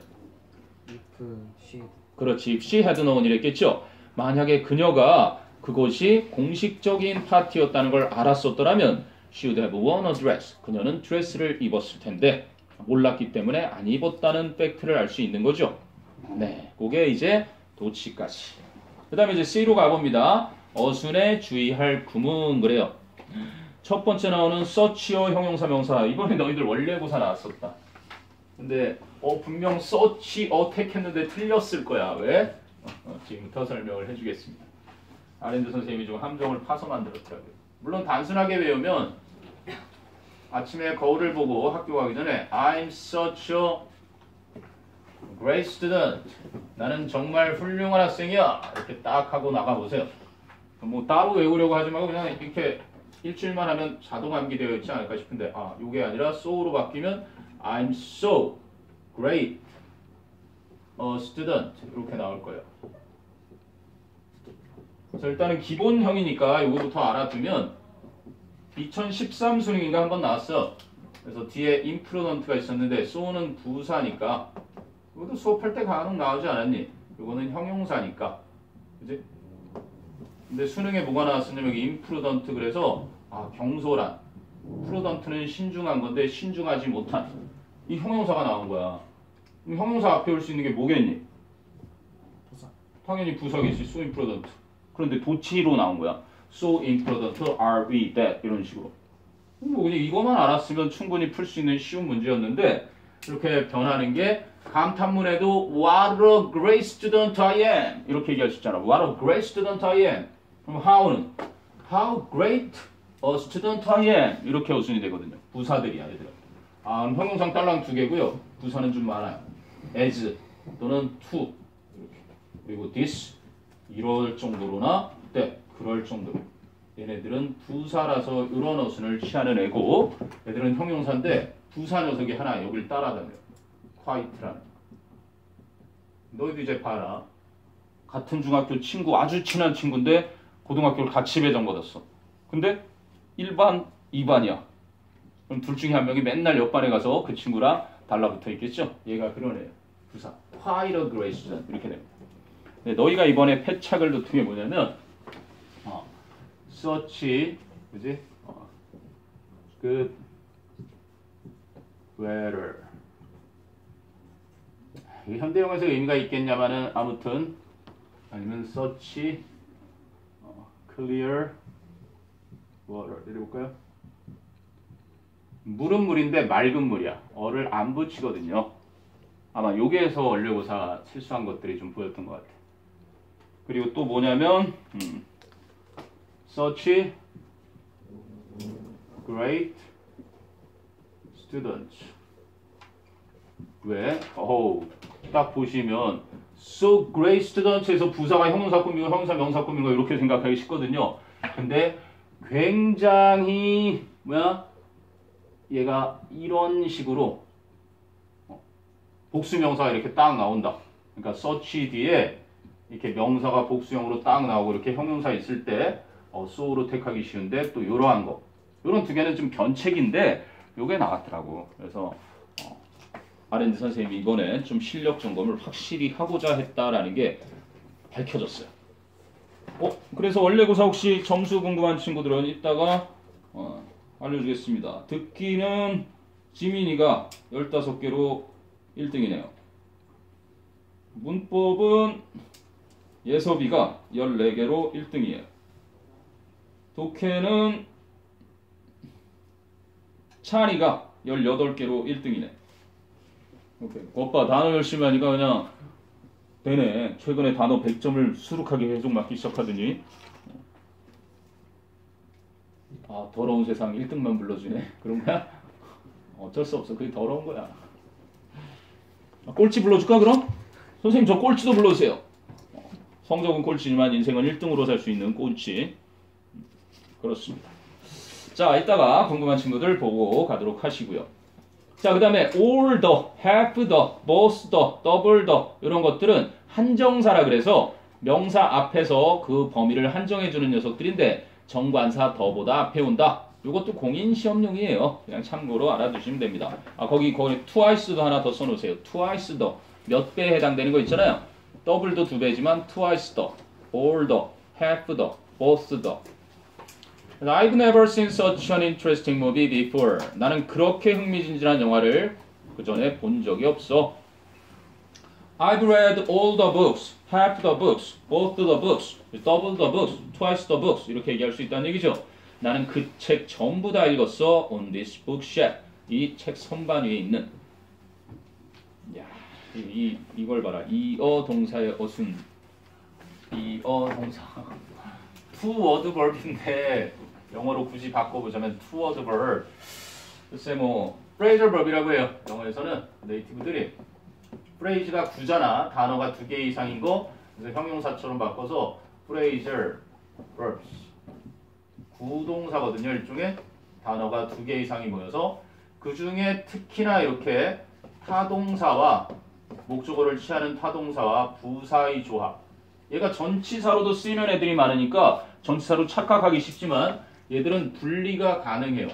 그렇지. if she had known 이랬겠죠. 만약에 그녀가 그것이 공식적인 파티였다는 걸 알았었더라면 she would have worn a dress. 그녀는 드레스를 입었을 텐데 몰랐기 때문에 안 입었다는 팩트를 알 수 있는 거죠. 네, 그게 이제 도치까지. 그 다음에 이제 C로 가봅니다. 어순에 주의할 구문 그래요. 첫 번째 나오는 search어 형용사 명사. 이번에 너희들 원래고사 나왔었다. 근데 분명 search어 택했는데 틀렸을 거야. 왜? 지금부터 설명을 해주겠습니다. 아랜드 선생님이 좀 함정을 파서 만들었더라고요. 물론 단순하게 외우면 아침에 거울을 보고 학교 가기 전에 I'm such a great student. 나는 정말 훌륭한 학생이야. 이렇게 딱 하고 나가보세요. 뭐 따로 외우려고 하지 말고 그냥 이렇게 일주일만 하면 자동 암기되어 있지 않을까 싶은데 요게 아니라 so로 바뀌면 I'm so great a student 이렇게 나올 거예요. 그래서 일단은 기본형이니까 요거부터 알아두면 2013 수능인가 한번 나왔어. 그래서 뒤에 imprudent가 있었는데 so는 부사니까 이것도 수업할 때 간혹 나오지 않았니? 이거는 형용사니까 그지? 근데 수능에 뭐가 나왔었냐면 여기 imprudent 그래서 경솔한 prudent는 신중한 건데 신중하지 못한 이 형용사가 나온 거야. 그럼 형용사 앞에 올 수 있는 게 뭐겠니? 부사. 당연히 부사겠지. so imprudent. 그런데 도치로 나온 거야. so imprudent are we that 이런 식으로. 뭐 그냥 이것만 알았으면 충분히 풀 수 있는 쉬운 문제였는데 이렇게 변하는 게 감탄문에도 What a great student I am 이렇게 얘기할 수 있잖아. What a great student I am. 그럼 how는 How great a student I am 이렇게 어순이 되거든요. 부사들이야 얘들아. 그럼 형용상 딸랑 두 개고요. 부사는 좀 많아요. as 또는 to 이렇게. 그리고 this 이럴 정도로나 that 그럴 정도로. 얘네들은 부사라서 이런 어순을 취하는 애고 얘들은 형용사인데 부사 녀석이 하나 여길 따라다녀요. quite라는. 너희도 이제 봐라. 같은 중학교 친구 아주 친한 친구인데 고등학교를 같이 배정받았어. 근데 1반, 2반이야. 그럼 둘 중에 한 명이 맨날 옆반에 가서 그 친구랑 달라붙어 있겠죠? 얘가 그런 애예요. 부사. quite a great student 이렇게 됩니다. 네, 너희가 이번에 패착을 놓은 게 뭐냐면 such 그지? good weather 현대형에서 의미가 있겠냐마는 아무튼 아니면 such clear water 이래볼까요? 물은 물인데 맑은 물이야. 어를 안 붙이거든요. 아마 여기에서 원래고사 실수한 것들이 좀 보였던 것 같아. 그리고 또 뭐냐면 such great students 왜? 딱 보시면 so great students에서 부사가 형용사 꾸미고 형용사 명사 꾸미고 이렇게 생각하기 쉽거든요. 근데 굉장히 얘가 이런 식으로 복수명사가 이렇게 딱 나온다. 그러니까 such 뒤에 이렇게 명사가 복수형으로 딱 나오고 이렇게 형용사 있을 때 so로 택하기 쉬운데 또 이러한 거 이런 두 개는 좀 견책인데 요게 나왔더라고. 그래서 아랜드 선생님이 이번에 좀 실력 점검을 확실히 하고자 했다라는 게 밝혀졌어요. 그래서 원래고사 혹시 점수 궁금한 친구들은 이따가 알려주겠습니다. 듣기는 지민이가 15개로 1등이네요. 문법은 예섭이가 14개로 1등이에요. 독해는 찬이가 18개로 1등이네. 오케이. 오빠 단어 열심히 하니까 그냥 되네. 최근에 단어 100점을 수룩하게 계속 맞기 시작하더니 더러운 세상 1등만 불러주네. 그런 거야? 어쩔 수 없어. 그게 더러운 거야. 꼴찌 불러줄까 그럼? 선생님 저 꼴찌도 불러주세요. 성적은 꼴찌지만 인생은 1등으로 살 수 있는 꼴찌. 그렇습니다. 자, 이따가 궁금한 친구들 보고 가도록 하시고요. 자, 그 다음에 all the, half the, both the, double the 이런 것들은 한정사라 그래서 명사 앞에서 그 범위를 한정해주는 녀석들인데 정관사 더보다 앞에 온다. 이것도 공인 시험용이에요. 그냥 참고로 알아두시면 됩니다. 거기 twice도 하나 더 써놓으세요. twice the 몇 배에 해당되는 거 있잖아요. double도 2배지만 twice the, all the, half the, both the. I've never seen such an interesting movie before. 나는 그렇게 흥미진진한 영화를 그 전에 본 적이 없어. I've read all the books, half the books, both the books, double the books, twice the books 이렇게 얘기할 수 있다는 얘기죠. 나는 그 책 전부 다 읽었어. On this bookshelf. 이 책 선반 위에 있는. 야, 이걸 봐라. 이어 동사의 어순. 이어 동사. two word verb인데 영어로 굳이 바꿔보자면 two word verb. 글쎄 뭐 phrasal verb이라고 해요. 영어에서는 네이티브들이 phrase가 구잖아. 단어가 2개 이상인 거. 그래서 형용사처럼 바꿔서 phrasal verbs. 구동사거든요. 일종의 단어가 2개 이상이 모여서 그 중에 특히나 이렇게 타동사와 목적어를 취하는 타동사와 부사의 조합. 얘가 전치사로도 쓰이는 애들이 많으니까 전치사로 착각하기 쉽지만 얘들은 분리가 가능해요.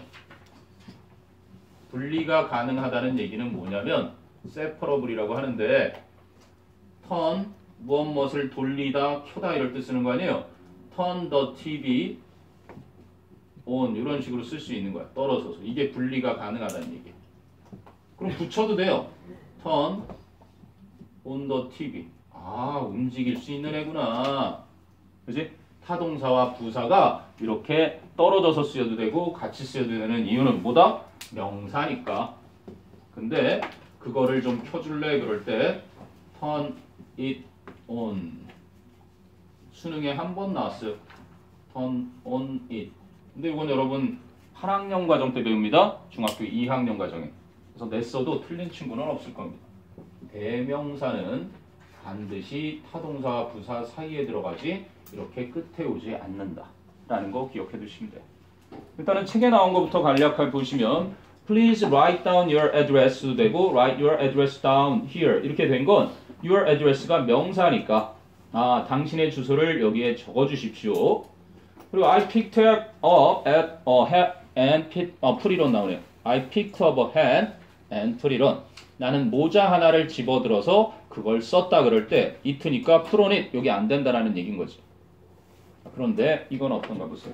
분리가 가능하다는 얘기는 뭐냐면 separable이라고 하는데 turn 무엇을 돌리다 켜다 이럴 때 쓰는 거 아니에요. turn the TV on 이런 식으로 쓸 수 있는 거야. 떨어져서. 이게 분리가 가능하다는 얘기야. 그럼 붙여도 돼요. turn on the TV. 움직일 수 있는 애구나. 그지? 타동사와 부사가 이렇게 떨어져서 쓰여도 되고 같이 쓰여도 되는 이유는 뭐다? 명사니까. 근데 그거를 좀 켜줄래? 그럴 때 turn it on. 수능에 한 번 나왔어요. turn on it. 근데 이건 여러분 8학년 과정 때 배웁니다. 중학교 2학년 과정에. 그래서 냈어도 틀린 친구는 없을 겁니다. 대명사는 반드시 타동사와 부사 사이에 들어가지 이렇게 끝에 오지 않는다. 라는 거 기억해 두시면 돼요. 일단은 책에 나온 것부터 간략하게 보시면 Please write down your address도 되고 Write your address down here 이렇게 된 건 your address가 명사니까 당신의 주소를 여기에 적어 주십시오. 그리고 I picked up at a hat and put it on 나오네요. I picked up a hat and put it on. 나는 모자 하나를 집어들어서 그걸 썼다 그럴 때 it니까 put on it 여기 안 된다라는 얘기인 거지. 그런데 이건 어떤가 보세요.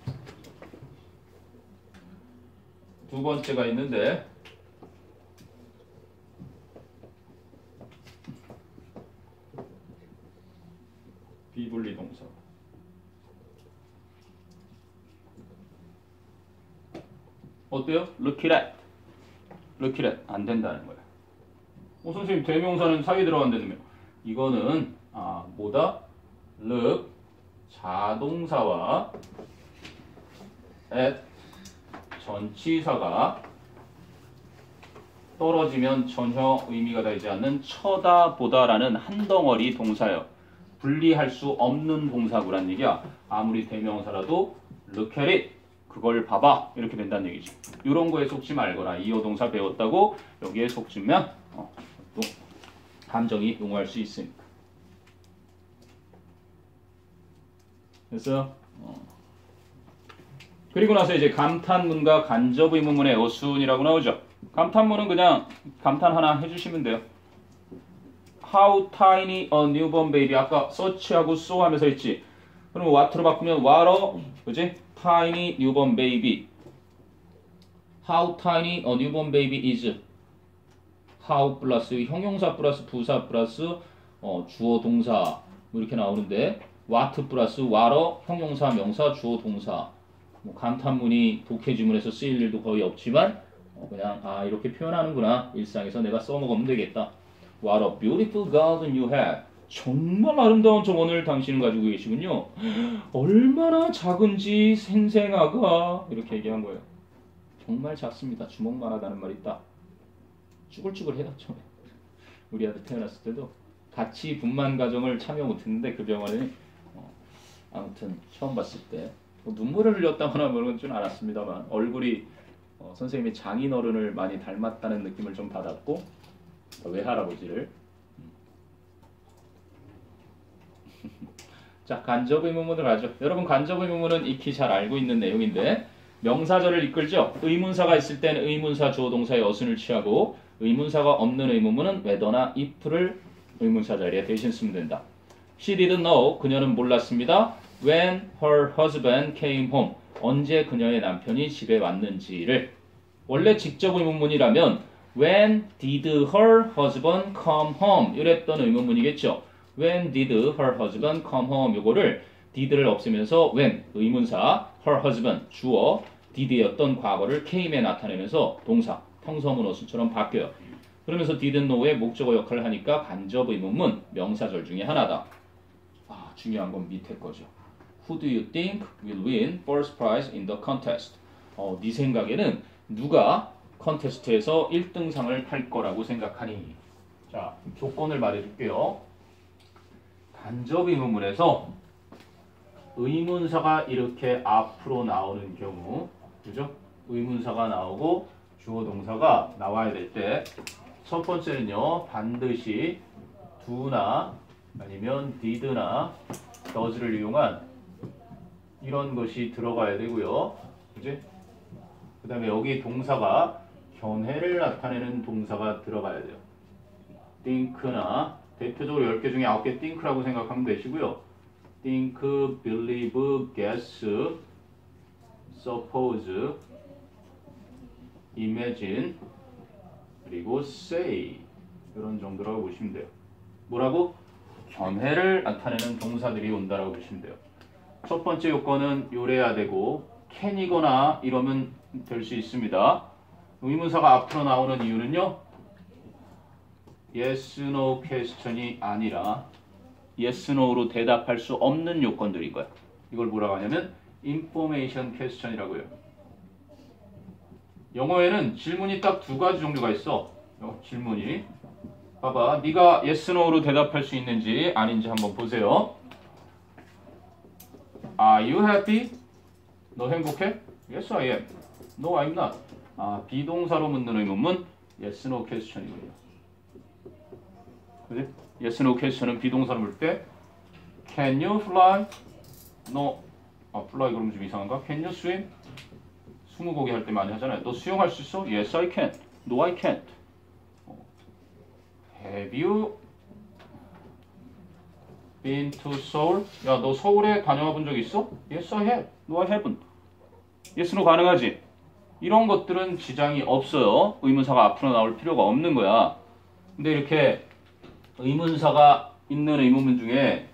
두 번째가 있는데 비분리 동사. 어때요? look at. look at 안 된다는 거예요. 선생님 대명사는 사이에 들어간다며. 이거는 뭐다? look 자동사와 at 전치사가 떨어지면 전혀 의미가 되지 않는 쳐다보다라는 한 덩어리 동사예요. 분리할 수 없는 동사구란 얘기야. 아무리 대명사라도 look at it. 그걸 봐봐. 이렇게 된다는 얘기지. 이런 거에 속지 말거나 이어 동사 배웠다고 여기에 속지면 또 감정이 용할 수 있으니까. 그래서 그리고 나서 이제 감탄문과 간접의문문의 어순이라고 나오죠. 감탄문은 그냥 감탄 하나 해주시면 돼요. How tiny a newborn baby. 아까 such하고 so 하면서 했지. 그럼 what로 바꾸면 what a, 그지? tiny newborn baby. How tiny a newborn baby is. how 플러스 형용사 플러스 부사 플러스 주어 동사 뭐 이렇게 나오는데 what 플러스 what a 형용사 명사 주어 동사. 뭐 감탄문이 독해지문에서 쓰일 일도 거의 없지만 그냥 이렇게 표현하는구나. 일상에서 내가 써먹으면 되겠다. What a beautiful garden you have. 정말 아름다운 정원을 당신은 가지고 계시군요. 얼마나 작은지 생생하가 이렇게 얘기한 거예요. 정말 작습니다. 주먹만 하다는 말이 있다. 쭈글쭈글해요. 처음에 우리 아들 태어났을 때도 같이 분만 가정을 참여 못했는데 그 병원에 아무튼 처음 봤을 때 눈물을 흘렸다거나 그런 줄 알았습니다만 얼굴이 선생님이 장인어른을 많이 닮았다는 느낌을 좀 받았고 외할아버지를 자, 간접 의문문을 가죠. 여러분 간접 의문문은 익히 잘 알고 있는 내용인데 명사절을 이끌죠. 의문사가 있을 때는 의문사 주어 동사의 어순을 취하고 의문사가 없는 의문문은 whether나 if를 의문사 자리에 대신 쓰면 된다. She didn't know. 그녀는 몰랐습니다. When her husband came home. 언제 그녀의 남편이 집에 왔는지를. 원래 직접 의문문이라면 When did her husband come home? 이랬던 의문문이겠죠. When did her husband come home? 요거를 did를 없애면서 when 의문사, her husband 주어, did였던 과거를 came에 나타내면서 동사, 평서문 어순처럼 바뀌어요. 그러면서 didn't know의 목적어 역할을 하니까 간접 의문문 명사절 중에 하나다. 아, 중요한 건 밑에 거죠. Who do you think will win first prize in the contest? 네 생각에는 누가 컨테스트에서 1등상을 탈 거라고 생각하니? 자, 조건을 말해줄게요. 간접 의문문에서 의문사가 이렇게 앞으로 나오는 경우, 그죠? 의문사가 나오고 주어 동사가 나와야 될 때 첫 번째는요, 반드시 do나 아니면 did나 does를 이용한 이런 것이 들어가야 되고요. 그지? 그 다음에 여기 동사가 견해를 나타내는 동사가 들어가야 돼요. think나 대표적으로 10개 중에 9개 think라고 생각하면 되시고요. think, believe, guess, suppose, imagine, 그리고 say 이런 정도라고 보시면 돼요. 뭐라고? 견해를 나타내는 동사들이 온다라고 보시면 돼요. 첫 번째 요건은 요래야 되고 can이거나 이러면 될 수 있습니다. 의문사가 앞으로 나오는 이유는요. yes, no question이 아니라 yes, no로 대답할 수 없는 요건들인 거야. 이걸 뭐라고 하냐면 information question이라고 해요. 영어에는 질문이 딱 두 가지 종류가 있어. 질문이. 봐봐. 네가 yes, no로 대답할 수 있는지 아닌지 한번 보세요. Are you happy? 너 행복해? Yes, I am. No, I'm not. 비동사로 묻는 의문문 yes, no question이군요. 그지? Yes, no question은 비동사로 물 때 Can you fly? No. fly 그러면 좀 이상한가? Can you swim? 스무고개 할 때 많이 하잖아요. 너 수영할 수 있어? Yes, I can. No, I can't. Have you been to Seoul? 야, 너 서울에 다녀와 본 적 있어? Yes, I have. No, I haven't. Yes, no 가능하지? 이런 것들은 지장이 없어요. 의문사가 앞으로 나올 필요가 없는 거야. 근데 이렇게 의문사가 있는 의문문 중에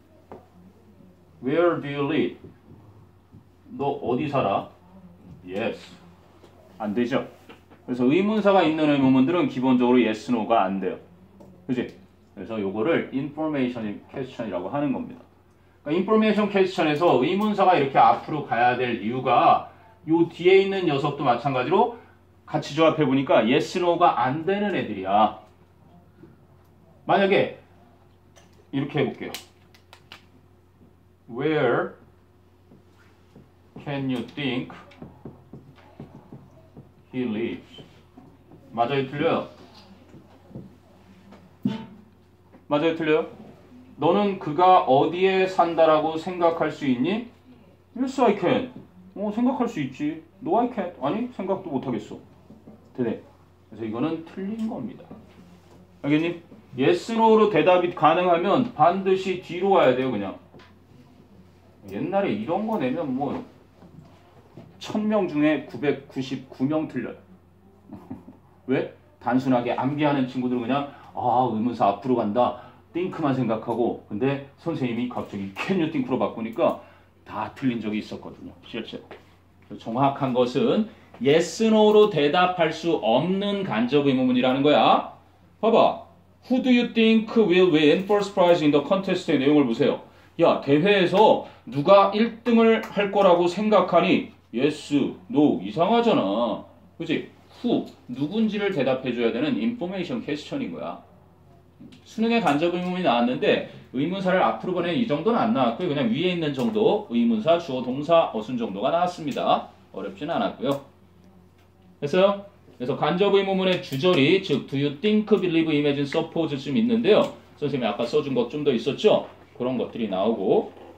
Where do you live? 너 어디 살아? Yes. 안 되죠? 그래서 의문사가 있는 의문문들은 기본적으로 yes, no가 안 돼요. 그치? 그래서 요거를 information question이라고 하는 겁니다. 그러니까 information question에서 의문사가 이렇게 앞으로 가야 될 이유가 요 뒤에 있는 녀석도 마찬가지로 같이 조합해 보니까 yes, no가 안 되는 애들이야. 만약에 이렇게 해볼게요. Where can you think he lives? 맞아요, 틀려요? 맞아요, 틀려요? 너는 그가 어디에 산다라고 생각할 수 있니? Yes, I can. 생각할 수 있지. No, I can't. 아니, 생각도 못하겠어. 되네. 그래서 이거는 틀린 겁니다. 알겠니? yes, no로 대답이 가능하면 반드시 뒤로 와야 돼요, 그냥. 옛날에 이런 거 내면 뭐 1000명 중에 999명 틀려요. 왜? 단순하게 암기하는 친구들은 그냥 의문사 앞으로 간다. think만 생각하고 근데 선생님이 갑자기 can you think로 바꾸니까 다 틀린 적이 있었거든요. 실제로. 정확한 것은 yes, no로 대답할 수 없는 간접 의문문이라는 거야. 봐봐. Who do you think will win first prize in the contest의 내용을 보세요. 야, 대회에서 누가 1등을 할 거라고 생각하니? Yes, no. 이상하잖아. 그치? Who, 누군지를 대답해줘야 되는 information question인 거야. 수능에 간접 의문문이 나왔는데 의문사를 앞으로 보낸 이 정도는 안 나왔고요. 그냥 위에 있는 정도 의문사, 주어, 동사, 어순 정도가 나왔습니다. 어렵지는 않았고요. 됐어요? 그래서 간접 의문문의 주절이 즉 do you think, believe, imagine, suppose 좀 있는데요. 선생님이 아까 써준 것 좀 더 있었죠? 그런 것들이 나오고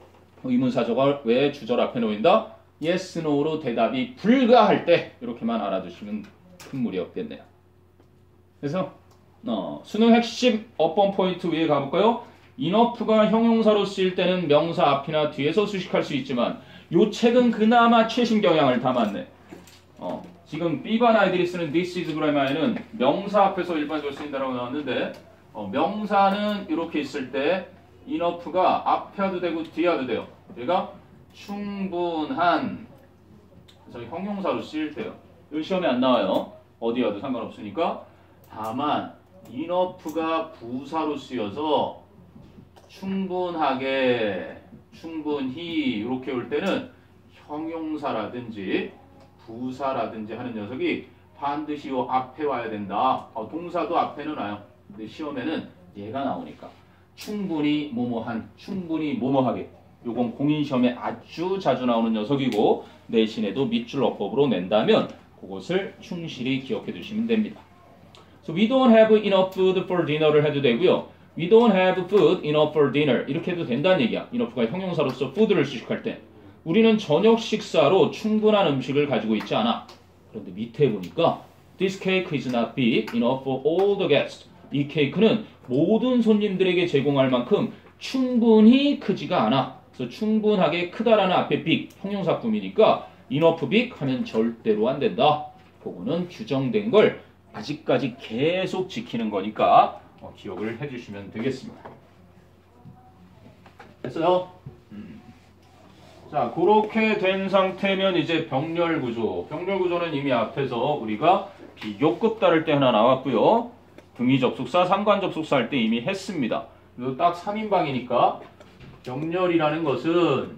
의문사조가 왜 주절 앞에 놓인다? yes, no로 대답이 불가할 때 이렇게만 알아두시면 큰 무리 없겠네요. 그래서 수능 핵심 어법 포인트 위에 가볼까요? enough가 형용사로 쓰일 때는 명사 앞이나 뒤에서 수식할 수 있지만 요 책은 그나마 최신 경향을 담았네. 지금 B반 아이들이 쓰는 this is grammar에는 명사 앞에서 일반적으로 쓰인다라고 나왔는데 명사는 이렇게 있을 때 enough가 앞에 와도 되고 뒤에 와도 돼요. 그러니까 충분한 그래서 형용사로 쓰일 때요. 이 시험에 안 나와요. 어디 와도 상관없으니까. 다만 enough가 부사로 쓰여서 충분하게, 충분히 이렇게 올 때는 형용사라든지 부사라든지 하는 녀석이 반드시 요 앞에 와야 된다. 동사도 앞에는 와요. 근데 시험에는 얘가 나오니까 충분히 뭐뭐한, 충분히 뭐뭐하게. 요건 공인시험에 아주 자주 나오는 녀석이고 내신에도 밑줄 어법으로 낸다면 그것을 충실히 기억해 두시면 됩니다. So we don't have enough food for dinner를 해도 되고요. We don't have food enough for dinner 이렇게 해도 된다는 얘기야. enough가 형용사로서 food를 수식할 때 우리는 저녁 식사로 충분한 음식을 가지고 있지 않아. 그런데 밑에 보니까 This cake is not big enough for all the guests. 이 케이크는 모든 손님들에게 제공할 만큼 충분히 크지가 않아. 그래서 충분하게 크다라는 앞에 big 형용사품이니까 enough big 하면 절대로 안 된다. 그거는 규정된 걸 아직까지 계속 지키는 거니까 기억을 해주시면 되겠습니다. 됐어요? 자, 그렇게 된 상태면 이제 병렬 구조. 병렬 구조는 이미 앞에서 우리가 비교급 다룰 때 하나 나왔고요. 등위 접속사, 상관 접속사 할 때 이미 했습니다. 그래서 딱 3인방이니까 병렬이라는 것은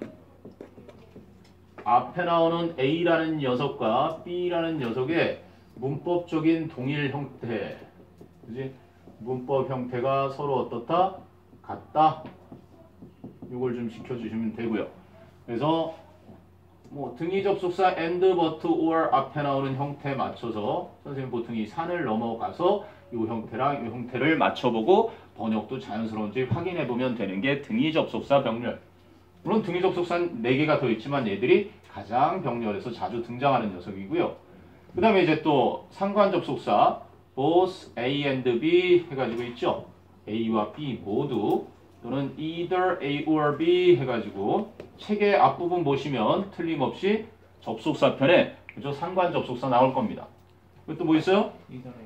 앞에 나오는 A라는 녀석과 B라는 녀석의 문법적인 동일 형태. 그지? 문법 형태가 서로 어떻다? 같다. 이걸 좀 지켜주시면 되고요. 그래서 뭐 등위 접속사 and, but, or 앞에 나오는 형태에 맞춰서 선생님 보통 이 산을 넘어가서 이 형태랑 이 형태를 맞춰보고 번역도 자연스러운지 확인해 보면 되는 게 등위 접속사 병렬. 물론 등위 접속사는 4개가 더 있지만 얘들이 가장 병렬에서 자주 등장하는 녀석이고요. 그 다음에 이제 또 상관 접속사 both A and B 해가지고 있죠. A와 B 모두 또는 either A or B 해가지고 책의 앞부분 보시면 틀림없이 접속사 편에 그죠? 상관 접속사 나올 겁니다. 또 뭐 있어요?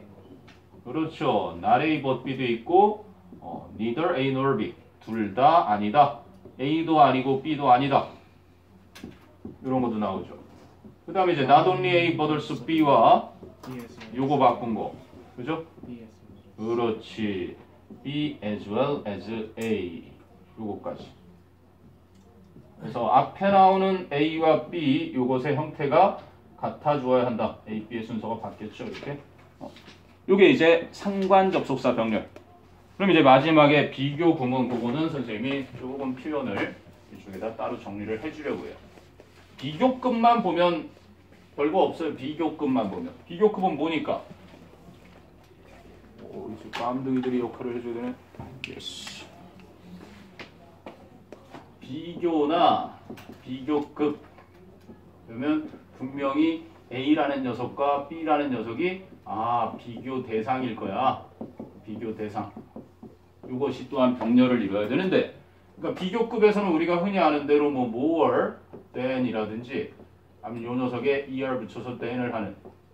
그렇죠. not A but B도 있고 neither A nor B 둘 다 아니다. A도 아니고 B도 아니다. 이런 것도 나오죠. 그 다음에 이제 not only A but also B와 요거 바꾼 거 그죠? 그렇지. B as well as A 요거까지. 그래서 앞에 나오는 A와 B 요것의 형태가 같아 주어야 한다. A, B의 순서가 바뀌었죠. 이렇게. 요게 이제 상관 접속사 병렬. 그럼 이제 마지막에 비교 구문 그거는 선생님이 조금 표현을 이쪽에다 따로 정리를 해주려고 해요. 비교급만 보면 별거 없어요. 비교급만 보면. 비교급은 뭐니까? 이제 깜둥이들이 역할을 해줘야 되네. 예스. 비교나 비교급. 그러면 분명히 A라는 녀석과 B라는 녀석이 비교 대상일 거야. 비교 대상. 이것이 또한 병렬을 이뤄야 되는데 그러니까 비교급에서는 우리가 흔히 아는 대로 뭐 more than이라든지 아니면 이 녀석에 er 붙여서 than을 하는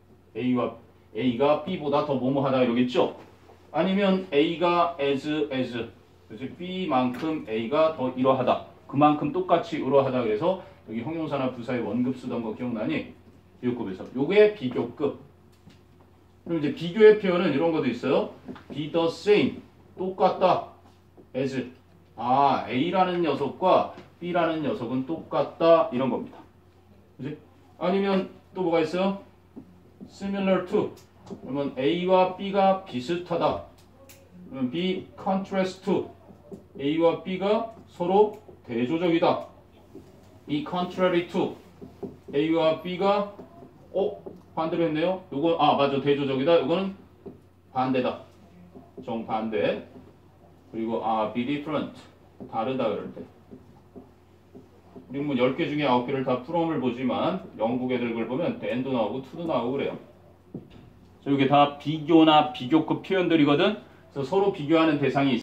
A가 B보다 더 뭐뭐하다 이러겠죠. 아니면 A가 as 그래서 B만큼 A가 더 이러하다. 그만큼 똑같이 이러하다. 그래서 여기 형용사나 부사의 원급 쓰던 거 기억나니? 비교급에서. 요게 비교급. 그럼 이제 비교의 표현은 이런 것도 있어요. be the same. 똑같다. as. A라는 녀석과 B라는 녀석은 똑같다. 이런 겁니다. 그치? 아니면 또 뭐가 있어요? similar to. 그러면 A와 B가 비슷하다. 그러면 B contrast to. A와 B가 서로 대조적이다. B contrary to. A와 B가 반대로 했네요. 요거 맞아. 대조적이다. 요거는 반대다. 정반대. 그리고 be different. 다르다 그럴 때. 우리 뭐 10개 중에 9개를 다 풀어옴을 보지만 영국 애들 걸 보면 then도 나오고 to도 나오고 그래요. 자, 이게 다 비교나 비교급 표현들이거든. 그래서 서로 비교하는 대상이